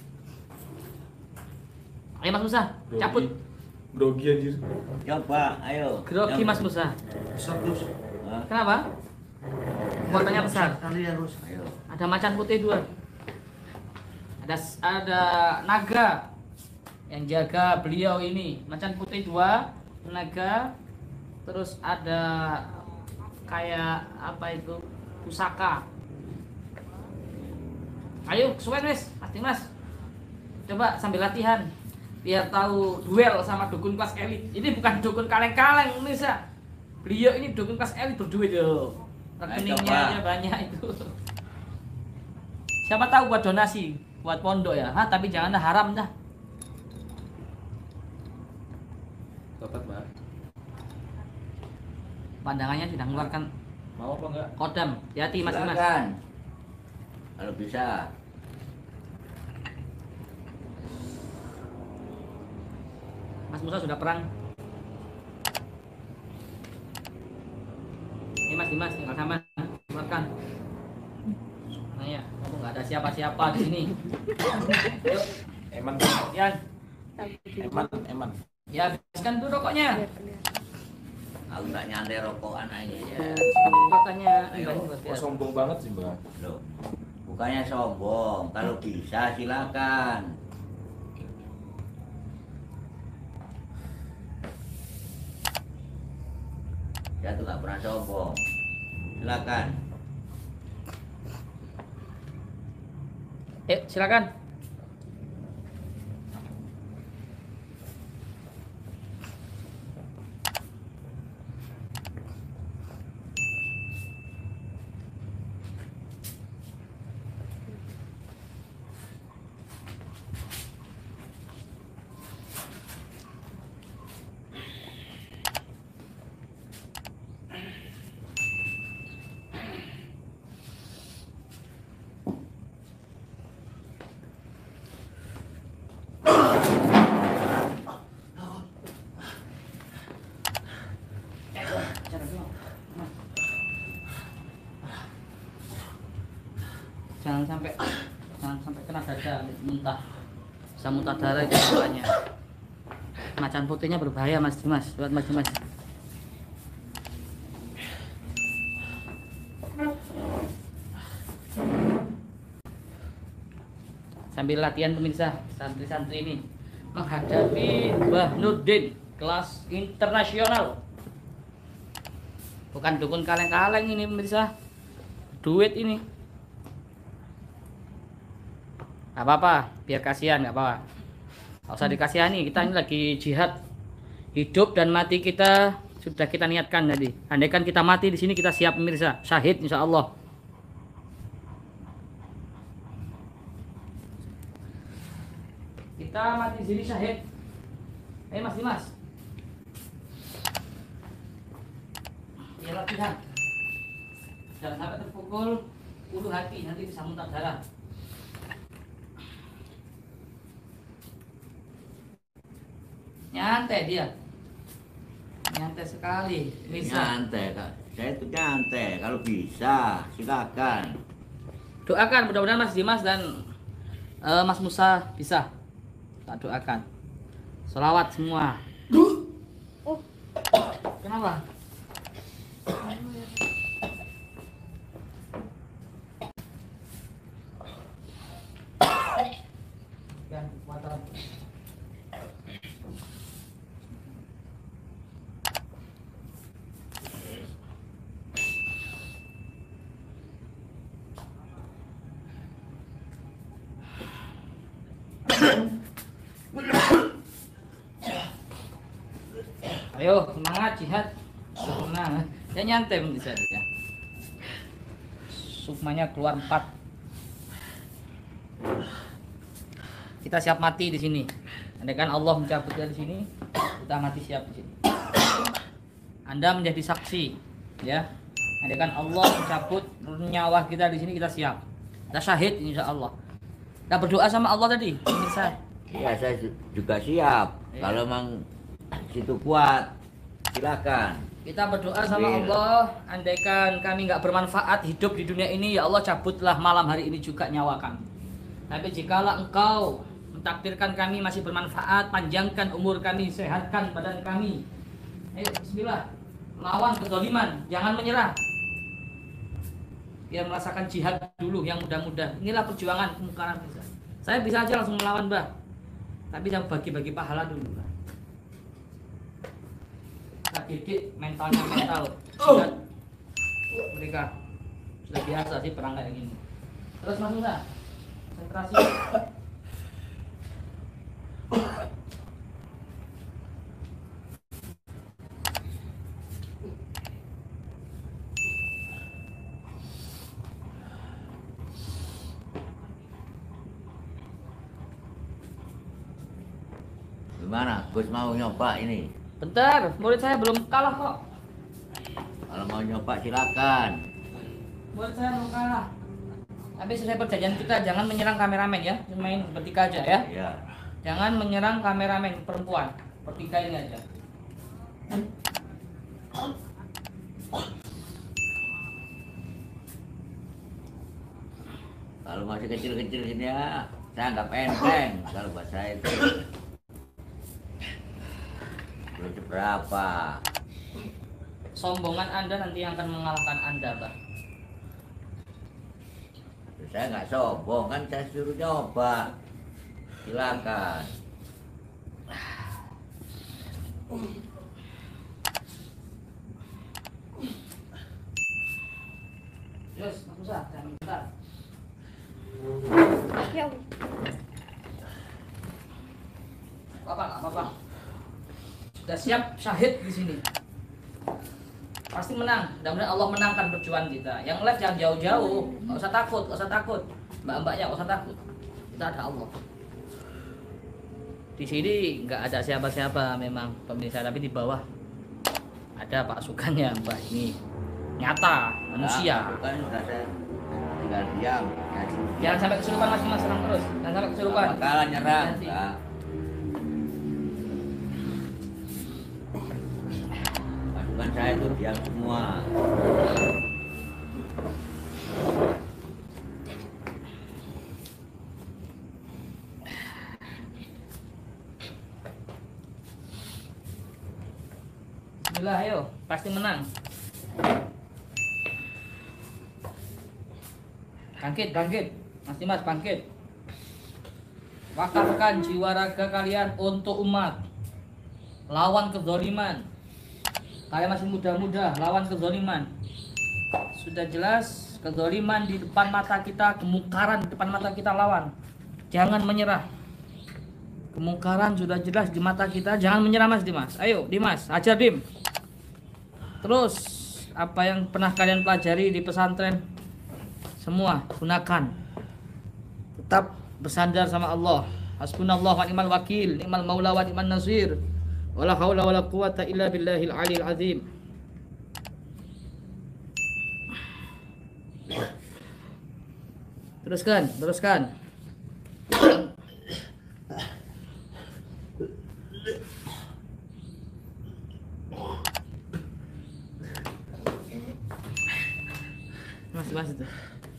Ayo Mas Musa, Grogi. cabut. Grogi anjir. Coba, ayo. Grogi Mas Musa. Besar terus. Hah? Kenapa? Muatannya besar. Kali ya terus. Ayo. Ada macan putih dua. Ada ada naga yang jaga beliau ini. Macan putih dua, naga. Terus ada kayak apa itu? Pusaka. Ayo, suwen wes, Mas Dimas. Coba sambil latihan. Biar tahu duel sama dukun kelas elit. Ini bukan dukun kaleng-kaleng, Nisa. Beliau ini dukun kelas elit berduit yo. Rekeningnya Ayo, aja banyak itu. Siapa tahu buat donasi, buat pondok ya. Hah, tapi jangan dah haram dah. Dapat, Mbak. Pandangannya sudah mengeluarkan Mau apa enggak? kodam. Hati-hati Mas Dimas. Silakan. Kalau bisa. Mas Musa sudah perang. Ini Mas Dimas tinggal sama, keluarkan. Nah ya, aku nggak ada siapa-siapa di sini. Yuk, Eman. Yan. Eman, eman. Ya, habiskan tuh rokoknya. Aku tak nyantai rokokan aja ya. Katanya, Ayo. Kok sombong banget sih, Mbak? Loh. Bukannya sombong, kalau bisa silakan. Saya tuh gak pernah sombong. Silakan. Yuk, silakan. Jangan sampai jangan sampai kena dada muntah. Bisa muntah darah itu soalnya. Macan putihnya berbahaya Mas Dimas, buat Mas Dimas. Sambil latihan pemirsa, santri-santri ini menghadapi Mbah Nurdin kelas internasional. Bukan dukun kaleng-kaleng ini pemirsa. Duit ini. Gak apa-apa, biar kasihan, gak apa-apa. Gak usah dikasihani, kita ini lagi jihad. Hidup dan mati kita sudah kita niatkan tadi. Andaikan kita mati di sini kita siap pemirsa, syahid insya Allah. Kita mati di sini syahid. Eh Mas Dimas. Biar latihan. Jangan sampai terpukul ulu hati, nanti bisa muntah darah. Nyantai dia. Nyantai sekali. Bisa. Nyantai, Kak. Saya itu nyantai. Kalau bisa, silakan. Doakan mudah-mudahan Mas Dimas dan uh, Mas Musa bisa. Tak doakan. Sholawat semua. Oh, Kenapa? Ya, kekuatan. Ayo semangat jihad. Semangat. Ya nyantai bisa ya. sukmanya keluar empat. Kita siap mati di sini. Andaikan Allah mencabut dari sini, kita mati siap di sini. Anda menjadi saksi, ya. Andaikan Allah mencabut nyawa kita di sini, kita siap. Kita syahid insya Allah. Kita berdoa sama Allah tadi. Bisa. Iya, saya juga siap. Ya. Kalau memang situ kuat, silakan. Kita berdoa sama Amin. Allah, andaikan kami nggak bermanfaat hidup di dunia ini, ya Allah cabutlah malam hari ini juga nyawa kami. Tapi jikalau Engkau mentakdirkan kami masih bermanfaat, panjangkan umur kami, sehatkan badan kami. Ayo, bismillah. Lawan kezaliman, jangan menyerah. Biar merasakan jihad dulu yang mudah-mudah. Inilah perjuangan kemungkaran bisa. Saya bisa aja langsung melawan, Mbah. Tapi saya bagi-bagi pahala dulu, Mbah. Kita didik mentalnya mental. Jihad. Mereka sudah biasa sih perang kayak gini. Terus Mas Musa, konsentrasi. Gimana? Gus mau nyoba ini? Bentar, murid saya belum kalah kok. Kalau mau nyoba silakan. Murid saya belum kalah. Tapi sesuai perjanjian kita jangan menyerang kameramen ya, main bertiga aja ya. Iya. Jangan menyerang kameramen perempuan, bertiga ini aja. Kalau masih kecil-kecil gini ya, saya anggap enteng. Kalau buat saya itu belum seberapa. Sombongan Anda nanti yang akan mengalahkan Anda, Pak. Saya nggak sombong, kan saya suruh nyoba. Silakan. Terus, Mas Musa, jangan bentar. Ya, Apa, apa-apa. Sudah siap syahid di sini. Pasti menang. Mudah-mudahan Allah menangkan perjuangan kita. Yang live jangan jauh-jauh. Nggak usah takut, nggak usah takut. Mbak-mbaknya nggak usah takut. Kita ada Allah. Di sini nggak ada siapa-siapa memang pemirsa, tapi di bawah ada pasukannya Mbak ini. Nyata manusia. Bukan sudah saya tinggal diam. Jangan sampai kesurupan Mas, Mas serang terus. Jangan sampai kesurupan. Bakalan nyerang. Nanti. Enggak. Pasukan saya itu diam semua. Bismillah, ayo, pasti menang. Bangkit, bangkit, Mas Dimas, bangkit. Wakafkan jiwa raga kalian untuk umat. Lawan kezaliman. Kalian masih muda-muda, lawan kezaliman. Sudah jelas kezaliman di depan mata kita, kemungkaran di depan mata kita, lawan. Jangan menyerah. Kemungkaran sudah jelas di mata kita, jangan menyerah Mas Dimas. Ayo Dimas, ajar Dim. Terus apa yang pernah kalian pelajari di pesantren, semua gunakan. Tetap bersandar sama Allah. Hasbunallah wa ni'mal wakil, ni'mal maula wa ni'man nasir. Wala haula wala quwata illa billahil aliyil azim. Teruskan, teruskan. Mas, mas itu.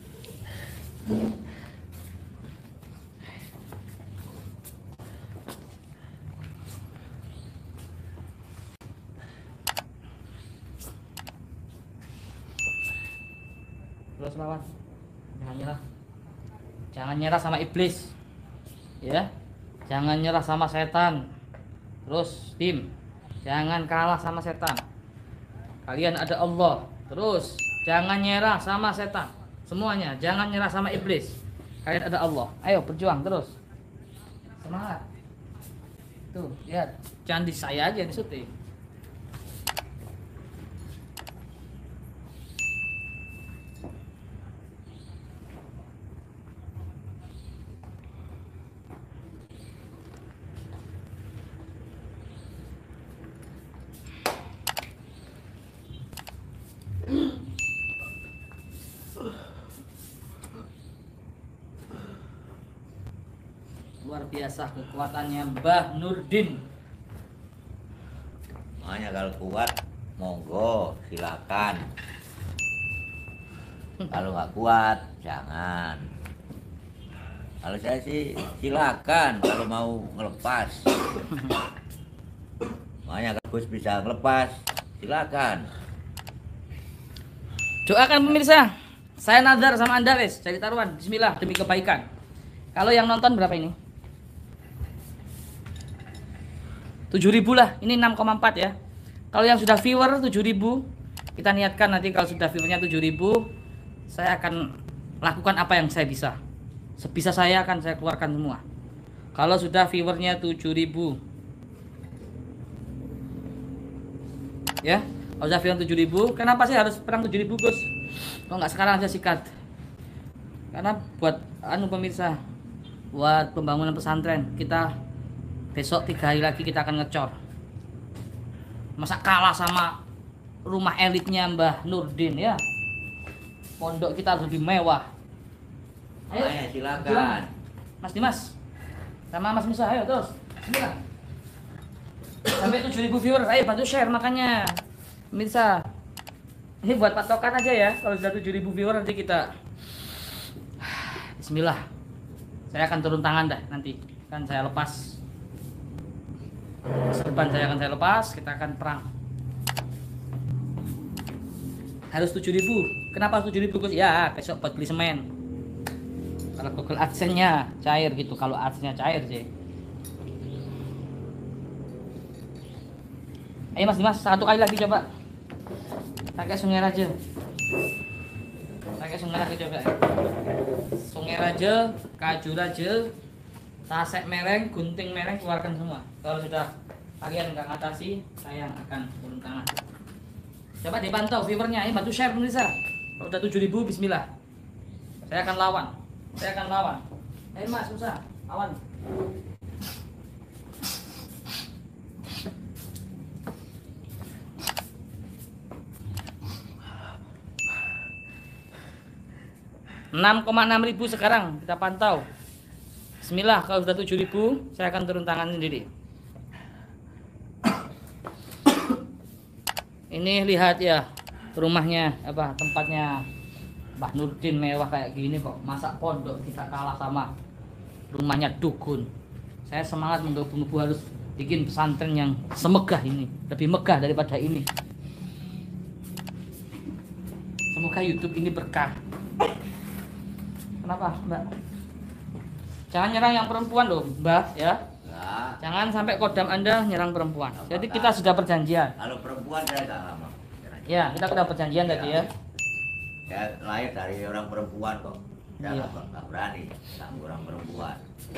Terus lawan. Jangan nyerah. Jangan nyerah sama iblis. Ya. Jangan nyerah sama setan. Terus tim. Jangan kalah sama setan. Kalian ada Allah. Terus jangan nyerah sama setan. Semuanya, jangan nyerah sama iblis. Kalian ada Allah. Ayo berjuang terus. Semangat. Tuh, lihat. Jangan di saya aja yang syuting. luar biasa kekuatannya Mbah Nurdin. Makanya kalau kuat, monggo silakan. Kalau nggak kuat, jangan. Kalau saya sih silakan kalau mau ngelepas. Makanya kalau Gus bisa ngelepas, silakan. Doakan pemirsa. Saya nazar sama Anda wes, cari taruhan. Bismillah demi kebaikan. Kalau yang nonton berapa ini? tujuh ribu lah. Ini enam koma empat ya. Kalau yang sudah viewer tujuh ribu, kita niatkan nanti kalau sudah viewernya tujuh ribu, saya akan lakukan apa yang saya bisa. Sebisa saya akan saya keluarkan semua. Kalau sudah viewernya tujuh ribu, ya, kalau sudah viewer tujuh ribu, kenapa sih harus perang tujuh ribu Gus? Kalau nggak sekarang aja sikat. Karena buat anu pemirsa, buat pembangunan pesantren kita besok tiga hari lagi kita akan ngecor. Masa kalah sama rumah elitnya Mbah Nurdin ya? Pondok kita harus lebih mewah. Ayo, Makanya silakan. silakan. Mas Dimas sama Mas Musa, ayo terus. Bismillah. Sampai tujuh ribu viewer, ayo bantu share makanya. Pemirsa, ini buat patokan aja ya. Kalau sudah tujuh ribu viewer nanti kita Bismillah. Saya akan turun tangan dah nanti. Kan saya lepas. Depan saya akan saya lepas, kita akan perang. Harus tujuh ribu. Kenapa tujuh ribu Gus? Ya, besok buat beli semen. Kalau Google AdSense-nya cair gitu, kalau AdSense-nya cair sih. Ayo Mas Dimas, satu kali lagi coba. Pakai Sungai Raja. Pakai Sungai Raja coba. Sungai Raja, Kaju Raja, Tasek Mereng, Gunting Mereng, keluarkan semua. Kalau sudah kalian nggak ngatasi, saya yang akan turun tangan. Coba dipantau viewernya, ini bantu share pemirsa. Kalau udah tujuh ribu, bismillah. Saya akan lawan. Saya akan lawan. Ayo Mas, susah. Lawan. enam koma enam ribu sekarang kita pantau. Bismillah, kalau sudah tujuh ribu saya akan turun tangan sendiri. Ini lihat ya rumahnya, apa tempatnya Mbah Nurdin mewah kayak gini kok. Masa pondok kita kalah sama rumahnya dukun. Saya semangat menggebu-gebu harus bikin pesantren yang semegah ini, lebih megah daripada ini. Semoga YouTube ini berkah. Kenapa Mbak? Jangan nyerang yang perempuan loh Mbak ya. Enggak. Jangan sampai kodam Anda nyerang perempuan. Enggak Jadi apa-apa. kita sudah perjanjian. Kalau perempuan saya nggak lama. Ya, kita sudah perjanjian Ya. tadi ya. Saya lahir dari orang perempuan kok. Saya Iya. nggak nggak berani sama orang perempuan.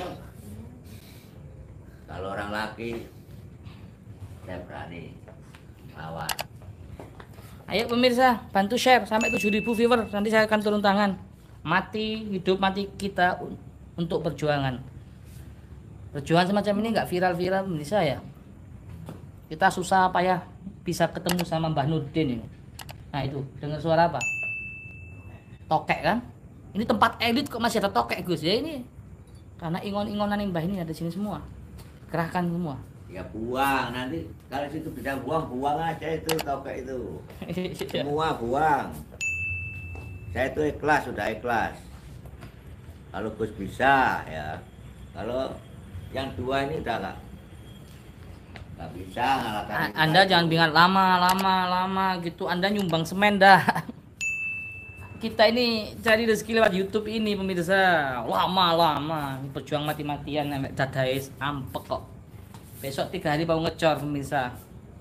Kalau orang laki, saya berani lawan. Ayo pemirsa, bantu share sampai tujuh ribu viewer. Nanti saya akan turun tangan. Mati, hidup mati kita un- untuk perjuangan. Perjuangan semacam ini nggak viral-viral pemirsa ya. Kita susah payah bisa ketemu sama Mbah Nurdin ini. Nah itu, dengar suara apa? Tokek kan? Ini tempat elit kok masih ada tokek Gus ya ini. Karena ingon-ingonan yang Mbah ini ada di sini semua. Kerahkan semua. Ya buang nanti kalau situ bisa buang buang aja itu topek itu. Semua buang. Saya itu ikhlas, sudah ikhlas. Kalau Gus bisa ya. Kalau yang dua ini udah nggak nggak bisa ngalahkan. A- kita Anda itu. jangan bingung lama lama lama gitu. Anda nyumbang semen dah. Kita ini cari rezeki lewat YouTube ini pemirsa. Lama lama berjuang mati-matian sampai dadais ampek kok. Besok tiga hari baru ngecor pemirsa.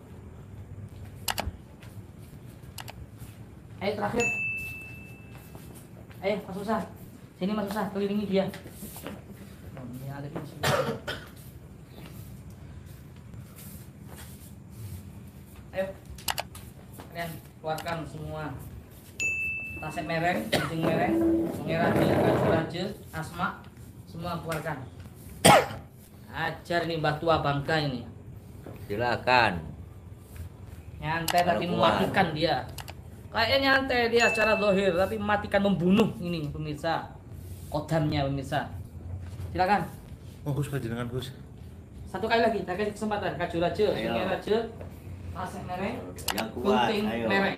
Ayo terakhir. Ayo Mas Musa. Sini Mas Musa, kelilingi dia. Oh, dia ada di sini. Ayo. Kalian keluarkan semua. Tasek mereng, kencing mereng, sungai raja, kaju raja, asma, semua keluarkan. Ajar ini Mbah Tua Bangka ini. Silakan. Nyantai tapi Kalau mematikan dia. Kayaknya nyantai dia secara zahir tapi mematikan, membunuh ini pemirsa. Kodamnya pemirsa. Silakan. Oh, Gus panjenengan Gus. Satu kali lagi, kita kasih kesempatan. Kaju raja, Ayo. sungai raja, pasang mereng, Yang kuat, gunting ayo. mereng.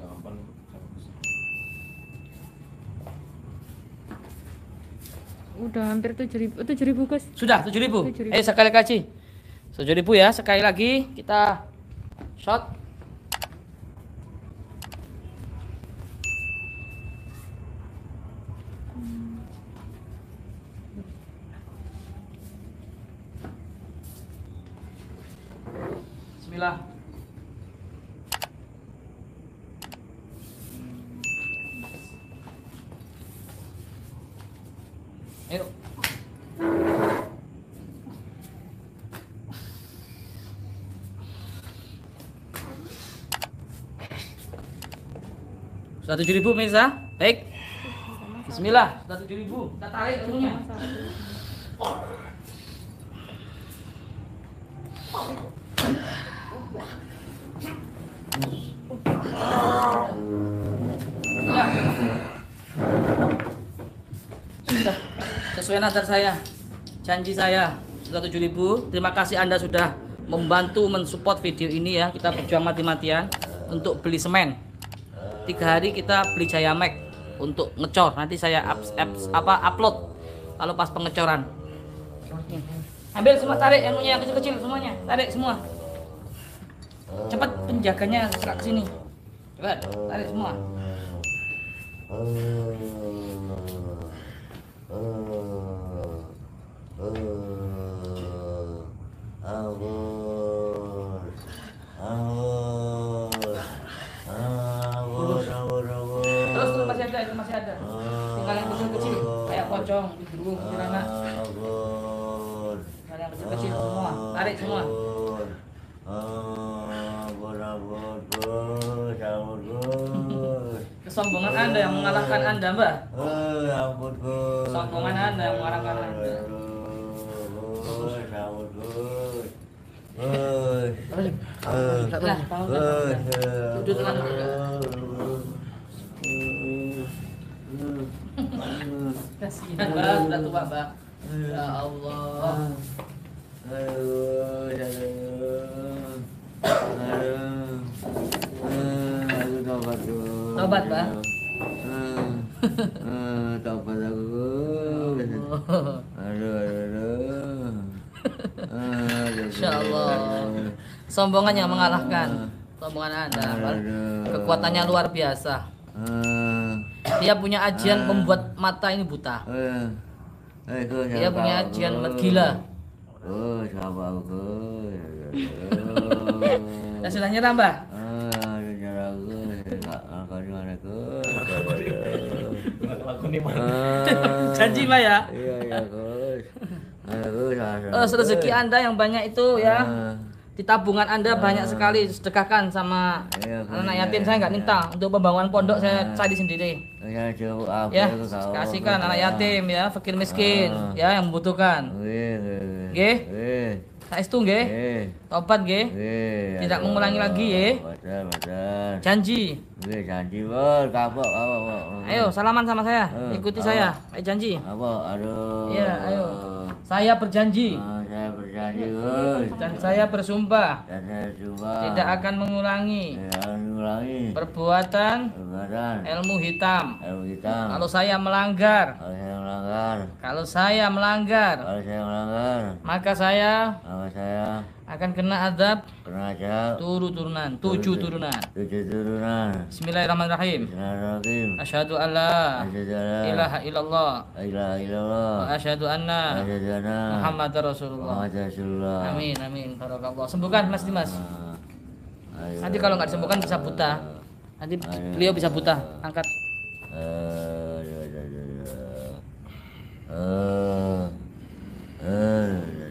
Udah hampir tujuh ribu, tujuh ribu Gus. Sudah tujuh ribu. tujuh ribu. Eh sekali kaji. tujuh ribu ya, sekali lagi kita shot. Bismillah. Ayo. Sudah tujuh ribu Mirza. Baik. Bismillah. Sudah tujuh ribu. Kita tarik ilmunya. Ya. Sudah. Sesuai nazar saya. Janji saya. Sudah tujuh ribu. Terima kasih Anda sudah membantu mensupport video ini ya. Kita berjuang mati-matian untuk beli semen. Tiga hari kita beli Jayamek untuk ngecor. Nanti saya up, up, apa upload kalau pas pengecoran. Ambil semua, tarik yang yang kecil-kecil semuanya, tarik semua. Cepat penjaganya gerak ke sini. Cepat, tarik semua. Terus terus masih ada, itu masih ada. Tinggal yang kecil-kecil, kayak pocong, bidru, kuntilanak. Tinggal yang kecil-kecil semua, tarik semua. Kesombongan Anda yang mengalahkan Anda, Mbak. Kesombongan Anda yang mengalahkan Anda. Lah, tahu kan? Duduk dengan kasihan Mbak, sudah tua Mbak. Ya Allah. Tobat, Mbak. Tobat aku. Aduh, aduh, aduh. Insya Allah. Sombongan yang mengalahkan. Sombongan Anda. Mbak. Kekuatannya luar biasa. Dia punya ajian membuat mata ini buta. Dia punya ajian gila. Oh, siapa aku? Ya sudah nyerah, Mbak. Ah, nyerah aku. Aku di mana aku? Aku di mana? Janji, Mbak ya. Iya, iya, Gus. Aku Eh, rezeki Anda yang banyak itu ya. Di tabungan Anda banyak sekali sedekahkan sama Iya, anak yatim. iya, Saya nggak iya. minta untuk pembangunan pondok, saya cari sendiri. Ya, jauh apa Ya, aku tahu. kasihkan anak yatim ya, fakir miskin ya yang membutuhkan. Wih, wih, Nggih. wih. Saestu nggih. Wih, Tobat nggih. wih. Tidak aduh. mengulangi lagi, ya. Betul, betul. Janji. Wih, janji, bos. Kapok, kapok, kapok. Ayo salaman sama saya. Eh, Ikuti apa? saya. Ayo janji. Kapok, aduh. Iya, ayo. Saya berjanji Ah, saya berjanji, Gus. dan saya bersumpah Dan saya coba. tidak akan mengulangi Tidak akan mengulangi. perbuatan Perbuatan. ilmu hitam. Ilmu hitam. Kalau saya melanggar, Kalau saya melanggar. kalau saya melanggar, Kalau saya melanggar. maka saya Maka saya akan kena azab pernah jauh. turu turunan, tujuh turunan. Tujuh turunan. Bismillahirrahmanirrahim. Bismillahirrahmanirrahim. Asyhadu an la Asyhadu an la ilaha illallah ilaha illallah. wa asyhadu anna Asyhadu anna Muhammadar Rasulullah. Muhammadar Rasulullah. Amin amin barakallah. Sembuhkan Mas Dimas. Ah, ayo. Nanti kalau nggak disembuhkan bisa buta. Nanti beliau bisa buta. Angkat. Eh, aduh, aduh, aduh, aduh. Eh, eh, aduh,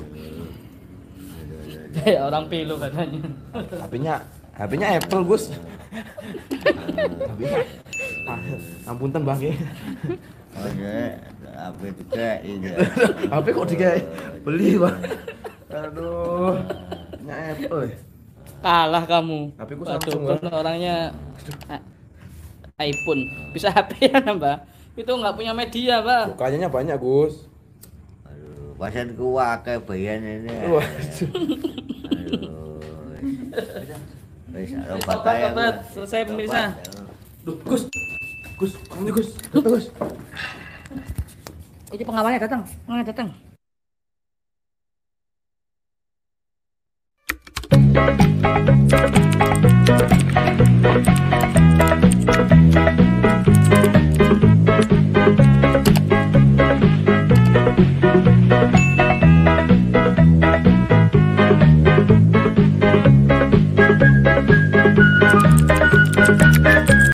aduh, aduh. Orang pilu katanya. H P-nya H P-nya Apple, Gus. H P-nya. Ampun Mbah nggih. Oke, apa itu kayak ini? H P kok dikae beli, Bang. Aduh. Nya Apple. Kalah kamu. Tapi ku Waduh, Samsung, kan orangnya i- iPhone. Bisa H P ya, Mbak? Itu nggak punya media, Pak. Kayaknya banyak, Gus. Aduh, Pasienku akeh bayan ini. Waduh. Wis obat ae. Obat, selesai pemirsa. Duh, Gus. Gus, ini Gus. Gus. Ini pengawalnya datang, pengawalnya datang.